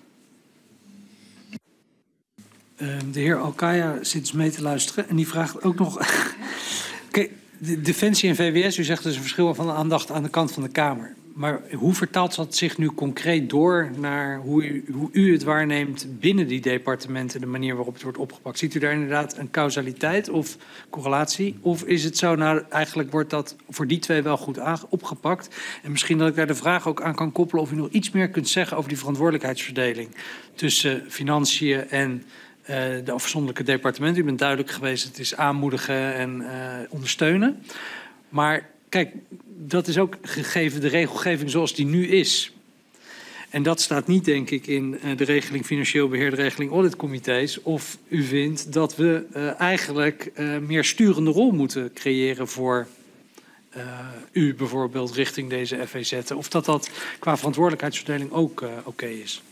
De heer Alkaya zit dus mee te luisteren en die vraagt ook nog. Kijk, Defensie en VWS, u zegt dus een verschil van aandacht aan de kant van de Kamer. Maar hoe vertaalt dat zich nu concreet door naar hoe u het waarneemt binnen die departementen, de manier waarop het wordt opgepakt? Ziet u daar inderdaad een causaliteit of correlatie? Of is het zo, nou eigenlijk wordt dat voor die twee wel goed opgepakt? En misschien dat ik daar de vraag ook aan kan koppelen of u nog iets meer kunt zeggen over die verantwoordelijkheidsverdeling tussen financiën en de afzonderlijke departementen. U bent duidelijk geweest, het is aanmoedigen en ondersteunen. Maar kijk, dat is ook gegeven de regelgeving zoals die nu is. En dat staat niet, denk ik, in de regeling financieel beheer, de regeling auditcomité's. Of u vindt dat we eigenlijk meer sturende rol moeten creëren voor u bijvoorbeeld richting deze FVZ. Of dat qua verantwoordelijkheidsverdeling ook oké is.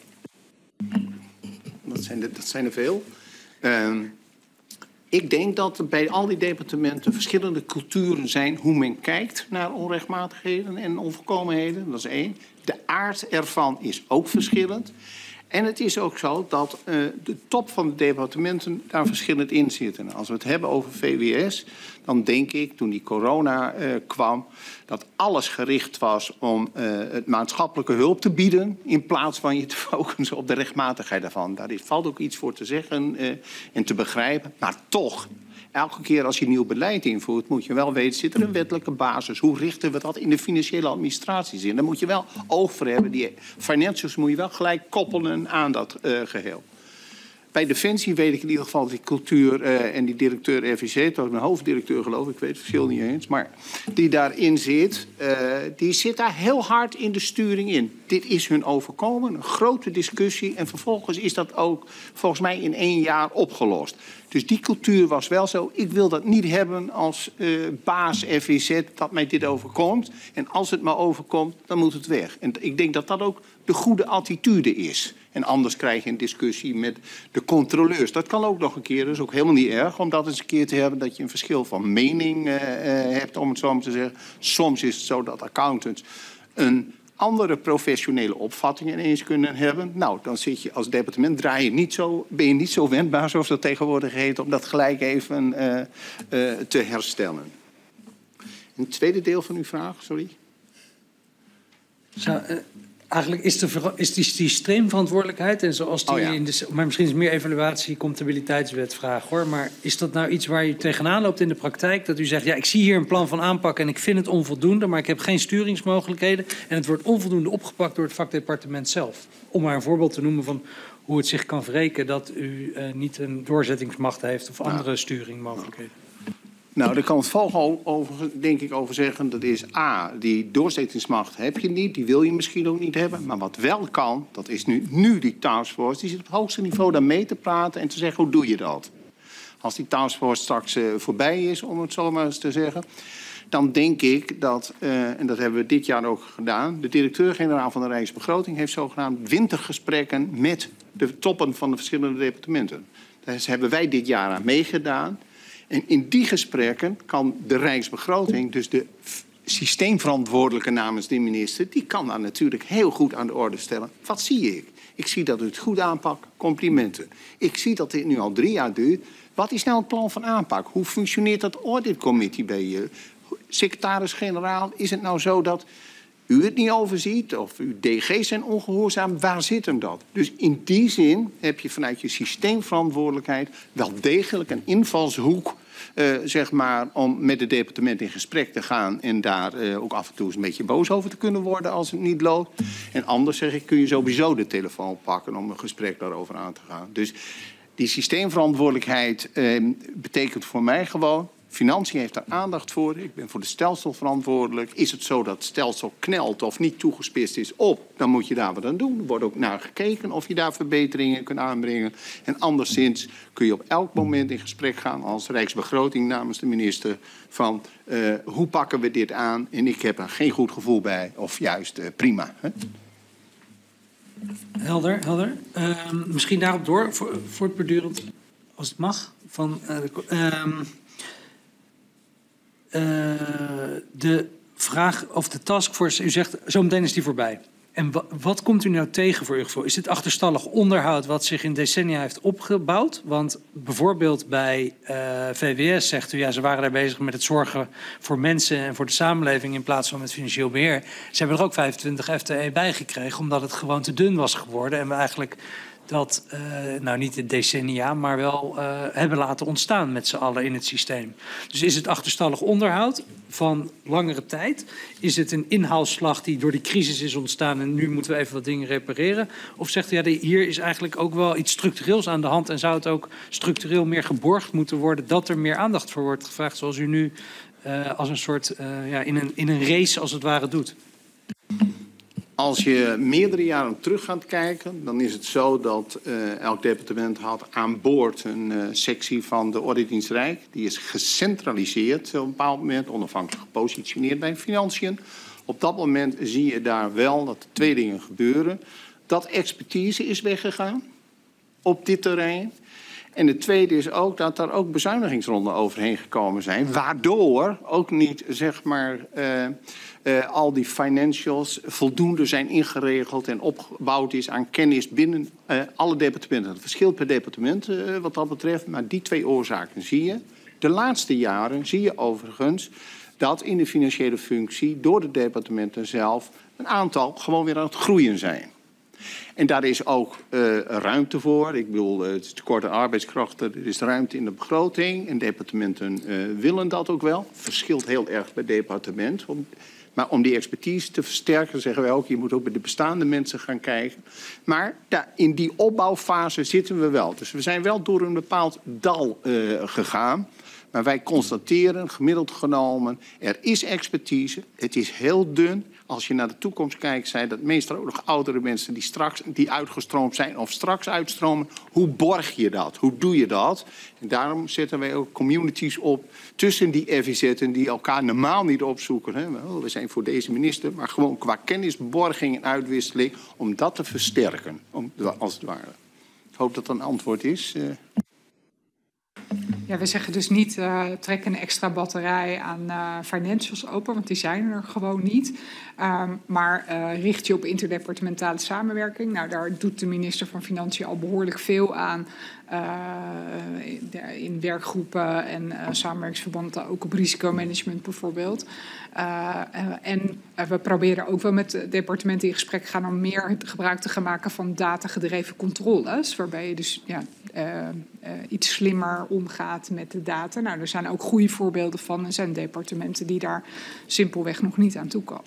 Dat zijn er veel. Ik denk dat er bij al die departementen verschillende culturen zijn hoe men kijkt naar onrechtmatigheden en onvolkomenheden. Dat is één. De aard ervan is ook verschillend. En het is ook zo dat de top van de departementen daar verschillend in zitten. Als we het hebben over VWS, dan denk ik, toen die corona kwam, dat alles gericht was om het maatschappelijke hulp te bieden, in plaats van je te focussen op de rechtmatigheid daarvan. Daar valt ook iets voor te zeggen en te begrijpen. Maar toch, elke keer als je nieuw beleid invoert, moet je wel weten, zit er een wettelijke basis? Hoe richten we dat in de financiële administratie in? Daar moet je wel oog voor hebben. Die financials moet je wel gelijk koppelen aan dat geheel. Bij Defensie weet ik in ieder geval dat die cultuur en die directeur RVC, toch een hoofddirecteur geloof ik weet het verschil niet eens, maar die daarin zit, die zit daar heel hard in de sturing in. Dit is hun overkomen, een grote discussie en vervolgens is dat ook volgens mij in 1 jaar opgelost. Dus die cultuur was wel zo. Ik wil dat niet hebben als baas FVZ dat mij dit overkomt. En als het me overkomt, dan moet het weg. En ik denk dat dat ook de goede attitude is. En anders krijg je een discussie met de controleurs. Dat kan ook nog een keer, dat is ook helemaal niet erg om dat eens een keer te hebben dat je een verschil van mening hebt, om het zo maar te zeggen. Soms is het zo dat accountants een andere professionele opvattingen ineens kunnen hebben. Nou, dan zit je als departement, ben je niet zo wendbaar, zoals dat tegenwoordig heet, om dat gelijk even te herstellen. En het tweede deel van uw vraag, sorry. Eigenlijk is die streamverantwoordelijkheid en zoals die in de, maar misschien is het meer evaluatie, comptabiliteitswet vraag hoor. Maar is dat nou iets waar u tegenaan loopt in de praktijk? Dat u zegt, ja, ik zie hier een plan van aanpak en ik vind het onvoldoende, maar ik heb geen sturingsmogelijkheden en het wordt onvoldoende opgepakt door het vakdepartement zelf. Om maar een voorbeeld te noemen van hoe het zich kan wreken dat u niet een doorzettingsmacht heeft of andere sturingmogelijkheden. Nou, daar kan het volgende denk ik over zeggen. Dat is A, die doorzettingsmacht heb je niet. Die wil je misschien ook niet hebben. Maar wat wel kan, dat is nu die taskforce. Die zit op het hoogste niveau daar mee te praten en te zeggen, hoe doe je dat? Als die taskforce straks voorbij is, om het zo maar eens te zeggen. Dan denk ik dat, en dat hebben we dit jaar ook gedaan, de directeur-generaal van de Rijksbegroting heeft zogenaamd wintergesprekken met de toppen van de verschillende departementen. Daar hebben wij dit jaar aan meegedaan. En in die gesprekken kan de Rijksbegroting, dus de systeemverantwoordelijke namens de minister, die kan daar natuurlijk heel goed aan de orde stellen. Wat zie ik? Ik zie dat u het goed aanpakt, complimenten. Ik zie dat dit nu al 3 jaar duurt. Wat is nou het plan van aanpak? Hoe functioneert dat auditcommittee bij je? Secretaris-generaal, is het nou zo dat u het niet overziet of uw DG's zijn ongehoorzaam? Waar zit hem dat? Dus in die zin heb je vanuit je systeemverantwoordelijkheid wel degelijk een invalshoek, zeg maar, om met het departement in gesprek te gaan en daar ook af en toe eens een beetje boos over te kunnen worden als het niet loopt. En anders zeg ik, kun je sowieso de telefoon pakken om een gesprek daarover aan te gaan. Dus die systeemverantwoordelijkheid betekent voor mij gewoon, Financiën heeft daar aandacht voor. Ik ben voor de stelsel verantwoordelijk. Is het zo dat het stelsel knelt of niet toegespitst is op, dan moet je daar wat aan doen. Er wordt ook naar gekeken of je daar verbeteringen kunt aanbrengen. En anderszins kun je op elk moment in gesprek gaan als Rijksbegroting namens de minister van hoe pakken we dit aan? En ik heb er geen goed gevoel bij of juist prima. Hè? Helder, helder. Misschien daarop door, voortbordurend, als het mag, van de vraag of de taskforce, u zegt zometeen is die voorbij. En wat komt u nou tegen voor uw gevoel? Is dit achterstallig onderhoud wat zich in decennia heeft opgebouwd? Want bijvoorbeeld bij VWS zegt u, ja, ze waren daar bezig met het zorgen voor mensen en voor de samenleving in plaats van met financieel beheer. Ze hebben er ook 25 FTE bij gekregen omdat het gewoon te dun was geworden en we eigenlijk dat, nou niet de decennia, maar wel hebben laten ontstaan met z'n allen in het systeem. Dus is het achterstallig onderhoud van langere tijd? Is het een inhaalslag die door die crisis is ontstaan en nu moeten we even wat dingen repareren? Of zegt u, ja, hier is eigenlijk ook wel iets structureels aan de hand en zou het ook structureel meer geborgd moeten worden dat er meer aandacht voor wordt gevraagd, zoals u nu als een soort, in een race als het ware doet? Als je meerdere jaren terug gaat kijken, dan is het zo dat elk departement had aan boord een sectie van de Auditdienst Rijk. Die is gecentraliseerd op een bepaald moment, onafhankelijk gepositioneerd bij Financiën. Op dat moment zie je daar wel dat er 2 dingen gebeuren. Dat expertise is weggegaan op dit terrein. En het tweede is ook dat daar ook bezuinigingsronden overheen gekomen zijn. Waardoor ook niet, zeg maar, al die financials voldoende zijn ingeregeld en opgebouwd is aan kennis binnen alle departementen. Het verschilt per departement wat dat betreft, maar die 2 oorzaken zie je. De laatste jaren zie je overigens dat in de financiële functie door de departementen zelf een aantal gewoon weer aan het groeien zijn. En daar is ook ruimte voor. Ik bedoel, het is tekort aan arbeidskrachten. Er is ruimte in de begroting. En departementen willen dat ook wel. Verschilt heel erg per departement. Maar om die expertise te versterken zeggen wij ook, je moet ook bij de bestaande mensen gaan kijken. Maar in die opbouwfase zitten we wel. Dus we zijn wel door een bepaald dal gegaan. Maar wij constateren, gemiddeld genomen, er is expertise. Het is heel dun. Als je naar de toekomst kijkt, zijn dat meestal ook nog oudere mensen die uitgestroomd zijn of straks uitstromen. Hoe borg je dat? Hoe doe je dat? En daarom zetten wij ook communities op tussen die FIZ'en die elkaar normaal niet opzoeken. Hè? We zijn voor deze minister, maar gewoon qua kennisborging en uitwisseling om dat te versterken, als het ware. Ik hoop dat dat een antwoord is. Ja, we zeggen dus niet trek een extra batterij aan financials open, want die zijn er gewoon niet. Maar richt je op interdepartementale samenwerking. Nou, daar doet de minister van Financiën al behoorlijk veel aan. In werkgroepen en samenwerkingsverbanden, ook op risicomanagement bijvoorbeeld. En we proberen ook wel met departementen in gesprek te gaan om meer gebruik te gaan maken van datagedreven controles, waarbij je dus iets slimmer omgaat met de data. Nou, er zijn ook goede voorbeelden van. Er zijn departementen die daar simpelweg nog niet aan toe komen.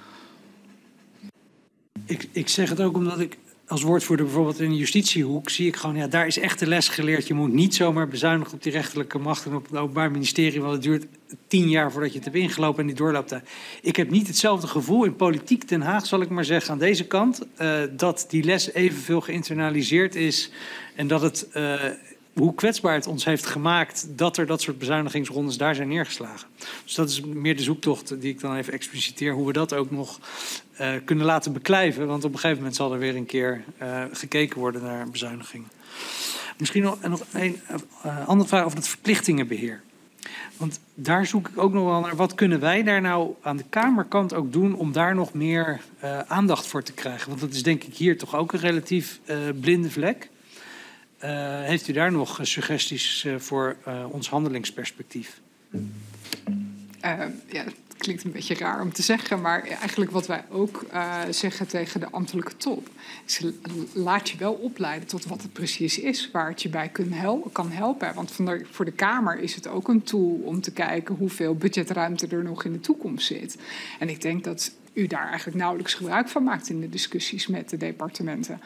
Ik zeg het ook omdat ik als woordvoerder bijvoorbeeld in de justitiehoek zie ik gewoon, ja, daar is echt de les geleerd. Je moet niet zomaar bezuinigen op die rechterlijke macht en op het Openbaar Ministerie, want het duurt 10 jaar voordat je het hebt ingelopen en die doorloopt daar. Ik heb niet hetzelfde gevoel in politiek Den Haag, zal ik maar zeggen, aan deze kant, dat die les evenveel geïnternaliseerd is en dat het, hoe kwetsbaar het ons heeft gemaakt dat er dat soort bezuinigingsrondes daar zijn neergeslagen. Dus dat is meer de zoektocht die ik dan even expliciteer, hoe we dat ook nog kunnen laten beklijven. Want op een gegeven moment zal er weer een keer gekeken worden naar bezuinigingen. Misschien nog een andere vraag over het verplichtingenbeheer. Want daar zoek ik ook nog wel naar. Wat kunnen wij daar nou aan de Kamerkant ook doen om daar nog meer aandacht voor te krijgen? Want dat is denk ik hier toch ook een relatief blinde vlek. Heeft u daar nog suggesties voor ons handelingsperspectief? Ja, het klinkt een beetje raar om te zeggen, maar eigenlijk wat wij ook zeggen tegen de ambtelijke top is, laat je wel opleiden tot wat het precies is, waar het je bij kan helpen. Want voor de Kamer is het ook een tool om te kijken hoeveel budgetruimte er nog in de toekomst zit. En ik denk dat u daar eigenlijk nauwelijks gebruik van maakt in de discussies met de departementen.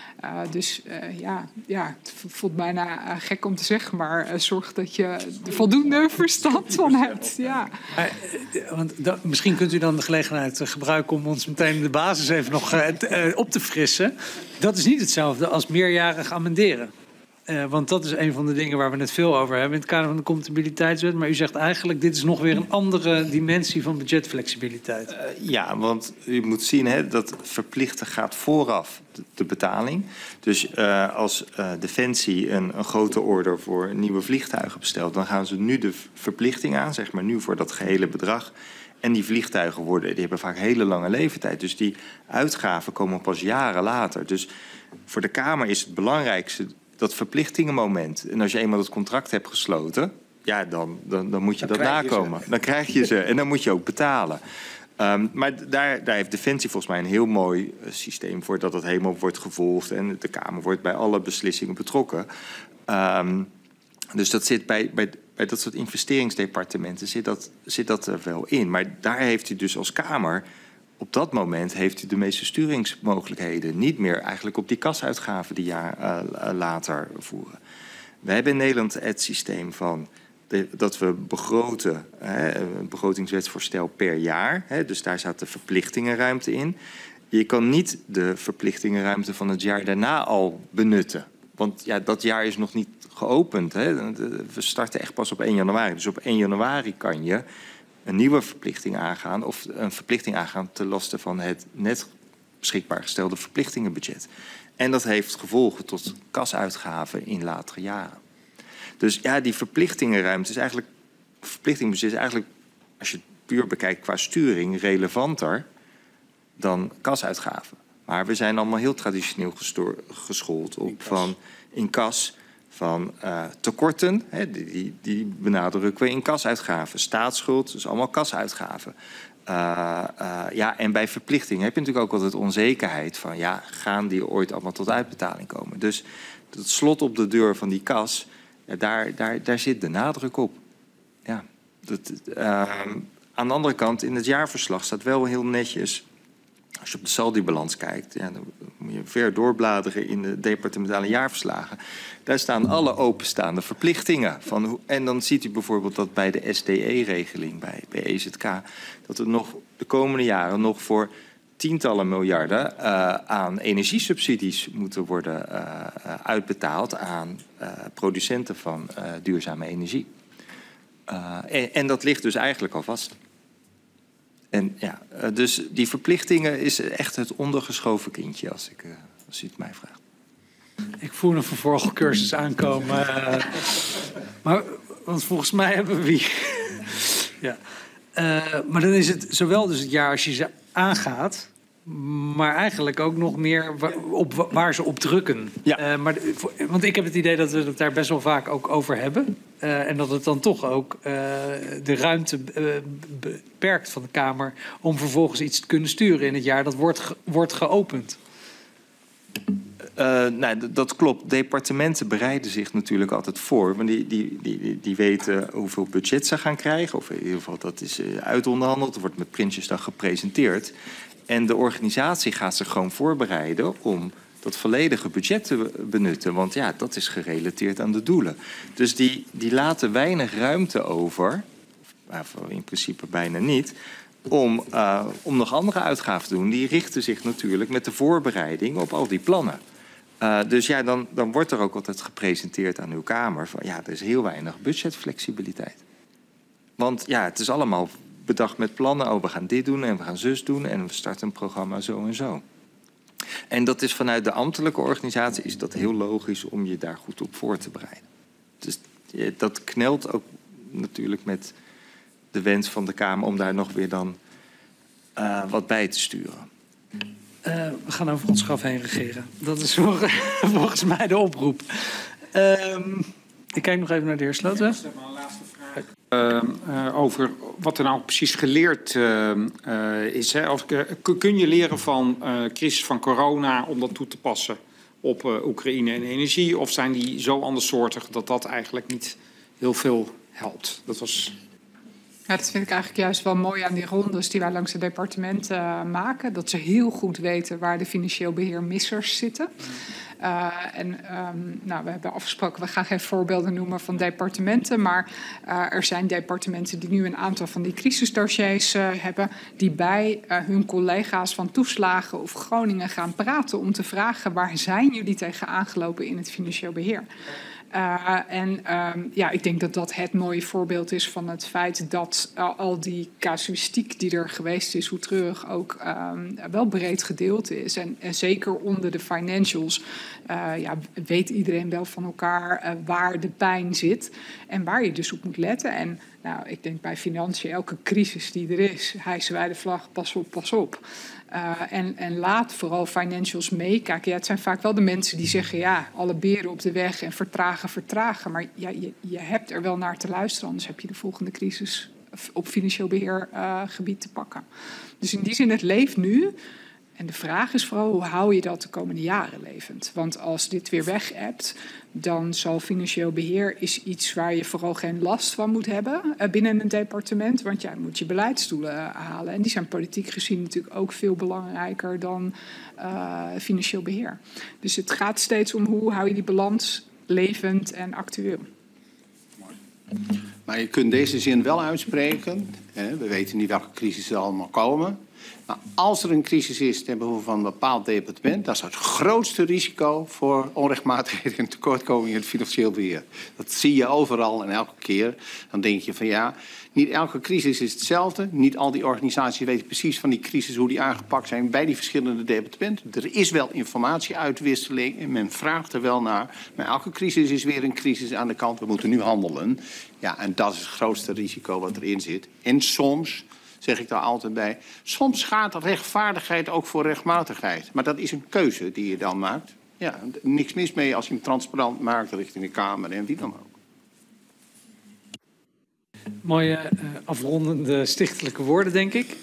Het voelt bijna gek om te zeggen, maar zorg dat je er voldoende verstand van hebt. Ja. Misschien kunt u dan de gelegenheid gebruiken om ons meteen de basis even nog op te frissen. Dat is niet hetzelfde als meerjarig amenderen. Want dat is een van de dingen waar we het veel over hebben in het kader van de compatibiliteitswet. Maar u zegt eigenlijk, dit is nog weer een andere dimensie van budgetflexibiliteit. Ja, want u moet zien, hè, dat verplichten gaat vooraf de betaling. Dus als Defensie een grote order voor nieuwe vliegtuigen bestelt, dan gaan ze nu de verplichting aan, zeg maar nu voor dat gehele bedrag. En die vliegtuigen die hebben vaak hele lange leeftijd. Dus die uitgaven komen pas jaren later. Dus voor de Kamer is het belangrijkste dat verplichtingenmoment. En als je eenmaal het contract hebt gesloten, ja, dan moet je dat nakomen. Dan krijg je ze en dan moet je ook betalen. Maar daar heeft Defensie volgens mij een heel mooi systeem voor... dat het helemaal wordt gevolgd en de Kamer wordt bij alle beslissingen betrokken. Dus dat zit bij dat soort investeringsdepartementen zit dat er wel in. Maar daar heeft u dus als Kamer... op dat moment heeft u de meeste sturingsmogelijkheden. Niet meer eigenlijk op die kasuitgaven die jaar later voeren. We hebben in Nederland het systeem van... dat we begroten, een begrotingswetsvoorstel per jaar. Dus daar staat de verplichtingenruimte in. Je kan niet de verplichtingenruimte van het jaar daarna al benutten. Want ja, dat jaar is nog niet geopend. We starten echt pas op 1 januari. Dus op 1 januari kan je een nieuwe verplichting aangaan... of een verplichting aangaan ten laste van het net beschikbaar gestelde verplichtingenbudget. En dat heeft gevolgen tot kasuitgaven in latere jaren. Dus ja, die verplichtingenruimte is eigenlijk... verplichtingenbudget is eigenlijk, als je het puur bekijkt qua sturing... relevanter dan kasuitgaven. Maar we zijn allemaal heel traditioneel geschoold op van in kas... van tekorten, die benadrukken we in kasuitgaven. Staatsschuld, dus allemaal kasuitgaven. Ja, en bij verplichtingen heb je natuurlijk ook altijd onzekerheid... van ja, gaan die ooit allemaal tot uitbetaling komen? Dus het slot op de deur van die kas... Ja, daar zit de nadruk op. Ja, aan de andere kant, in het jaarverslag staat wel heel netjes... als je op de saldi-balans kijkt... Ja, dan moet je ver doorbladeren in de departementale jaarverslagen. Daar staan alle openstaande verplichtingen. En dan ziet u bijvoorbeeld dat bij de SDE-regeling, bij EZK... dat er nog de komende jaren nog voor... tientallen miljarden aan energiesubsidies moeten worden uitbetaald... aan producenten van duurzame energie. En dat ligt dus eigenlijk al vast. En ja, dus die verplichtingen is echt het ondergeschoven kindje, als u het mij vraagt. Ik voel een vervolgcursus aankomen. Want volgens mij hebben we wie. Ja. Maar dan is het zowel dus het jaar als je ze aangaat... maar eigenlijk ook nog meer waar ze op drukken. Ja. Want ik heb het idee dat we het daar best wel vaak ook over hebben. En dat het dan toch ook de ruimte beperkt van de Kamer... om vervolgens iets te kunnen sturen in het jaar dat wordt geopend. Nou, dat klopt. Departementen bereiden zich natuurlijk altijd voor. Want die weten hoeveel budget ze gaan krijgen. Of in ieder geval, dat is uitonderhandeld. Dat wordt met Prinsjesdag gepresenteerd. En de organisatie gaat zich gewoon voorbereiden om dat volledige budget te benutten. Want ja, dat is gerelateerd aan de doelen. Dus die laten weinig ruimte over, in principe bijna niet... om nog andere uitgaven te doen. Die richten zich natuurlijk met de voorbereiding op al die plannen. Dus ja, dan wordt er ook altijd gepresenteerd aan uw Kamer... van ja, er is heel weinig budgetflexibiliteit. Want ja, het is allemaal bedacht met plannen. Oh, we gaan dit doen en we gaan zus doen... en we starten een programma zo en zo. En dat is vanuit de ambtelijke organisatie... is dat heel logisch om je daar goed op voor te bereiden. Dus dat knelt ook natuurlijk met de wens van de Kamer... om daar nog weer dan wat bij te sturen. We gaan over ons graf heen regeren. Dat is volgens mij de oproep. Ik kijk nog even naar de heer Slootweg. Over wat er nou precies geleerd is. Hè? Kun je leren van de crisis van corona om dat toe te passen op Oekraïne en energie? Of zijn die zo andersoortig dat dat eigenlijk niet heel veel helpt? Dat was... Ja, dat vind ik eigenlijk juist wel mooi aan die rondes die wij langs de departementen maken. Dat ze heel goed weten waar de financieel beheermissers zitten. We hebben afgesproken, we gaan geen voorbeelden noemen van departementen. Maar er zijn departementen die nu een aantal van die crisisdossiers hebben. Die bij hun collega's van toeslagen of Groningen gaan praten om te vragen waar zijn jullie tegen aangelopen in het financieel beheer. Ik denk dat dat het mooie voorbeeld is van het feit dat al die casuïstiek die er geweest is, hoe treurig ook, wel breed gedeeld is. En zeker onder de financials weet iedereen wel van elkaar waar de pijn zit en waar je dus op moet letten. En nou, ik denk bij financiën, elke crisis die er is, hijsen wij de vlag, pas op, pas op. En laat vooral financials meekijken. Ja, het zijn vaak wel de mensen die zeggen... ja, alle beren op de weg en vertragen. Maar ja, je hebt er wel naar te luisteren... anders heb je de volgende crisis op financieel beheergebied te pakken. Dus in die zin, het leeft nu. En de vraag is vooral, hoe hou je dat de komende jaren levend? Want als dit weer weg hebt, dan zal financieel beheer is iets waar je vooral geen last van moet hebben binnen een departement. Want ja, dan moet je beleidsdoelen halen. En die zijn politiek gezien natuurlijk ook veel belangrijker dan financieel beheer. Dus het gaat steeds om hoe hou je die balans levend en actueel. Maar je kunt deze zin wel uitspreken. We weten niet welke crisis er allemaal komen. Maar als er een crisis is ten behoeve van een bepaald departement, dat is het grootste risico voor onrechtmatigheden en tekortkomingen in het financieel beheer. Dat zie je overal en elke keer. Dan denk je van ja, niet elke crisis is hetzelfde. Niet al die organisaties weten precies van die crisis hoe die aangepakt zijn bij die verschillende departementen. Er is wel informatieuitwisseling en men vraagt er wel naar. Maar elke crisis is weer een crisis aan de kant. We moeten nu handelen. Ja, en dat is het grootste risico wat erin zit. En soms, zeg ik daar altijd bij, soms gaat rechtvaardigheid ook voor rechtmatigheid. Maar dat is een keuze die je dan maakt. Ja, niks mis mee als je hem transparant maakt richting de Kamer en wie dan ook. Mooie afrondende stichtelijke woorden, denk ik.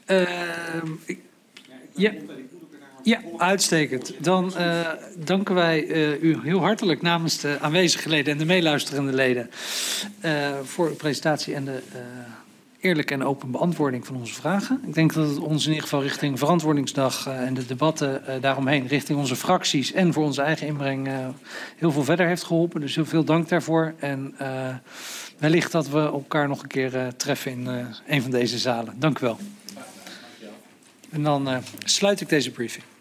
Ja, uitstekend. Dan danken wij u heel hartelijk namens de aanwezige leden en de meeluisterende leden voor uw presentatie en de eerlijke en open beantwoording van onze vragen. Ik denk dat het ons in ieder geval richting Verantwoordingsdag en de debatten daaromheen, richting onze fracties en voor onze eigen inbreng heel veel verder heeft geholpen. Dus heel veel dank daarvoor. En wellicht dat we elkaar nog een keer treffen in een van deze zalen. Dank u wel. En dan sluit ik deze briefing.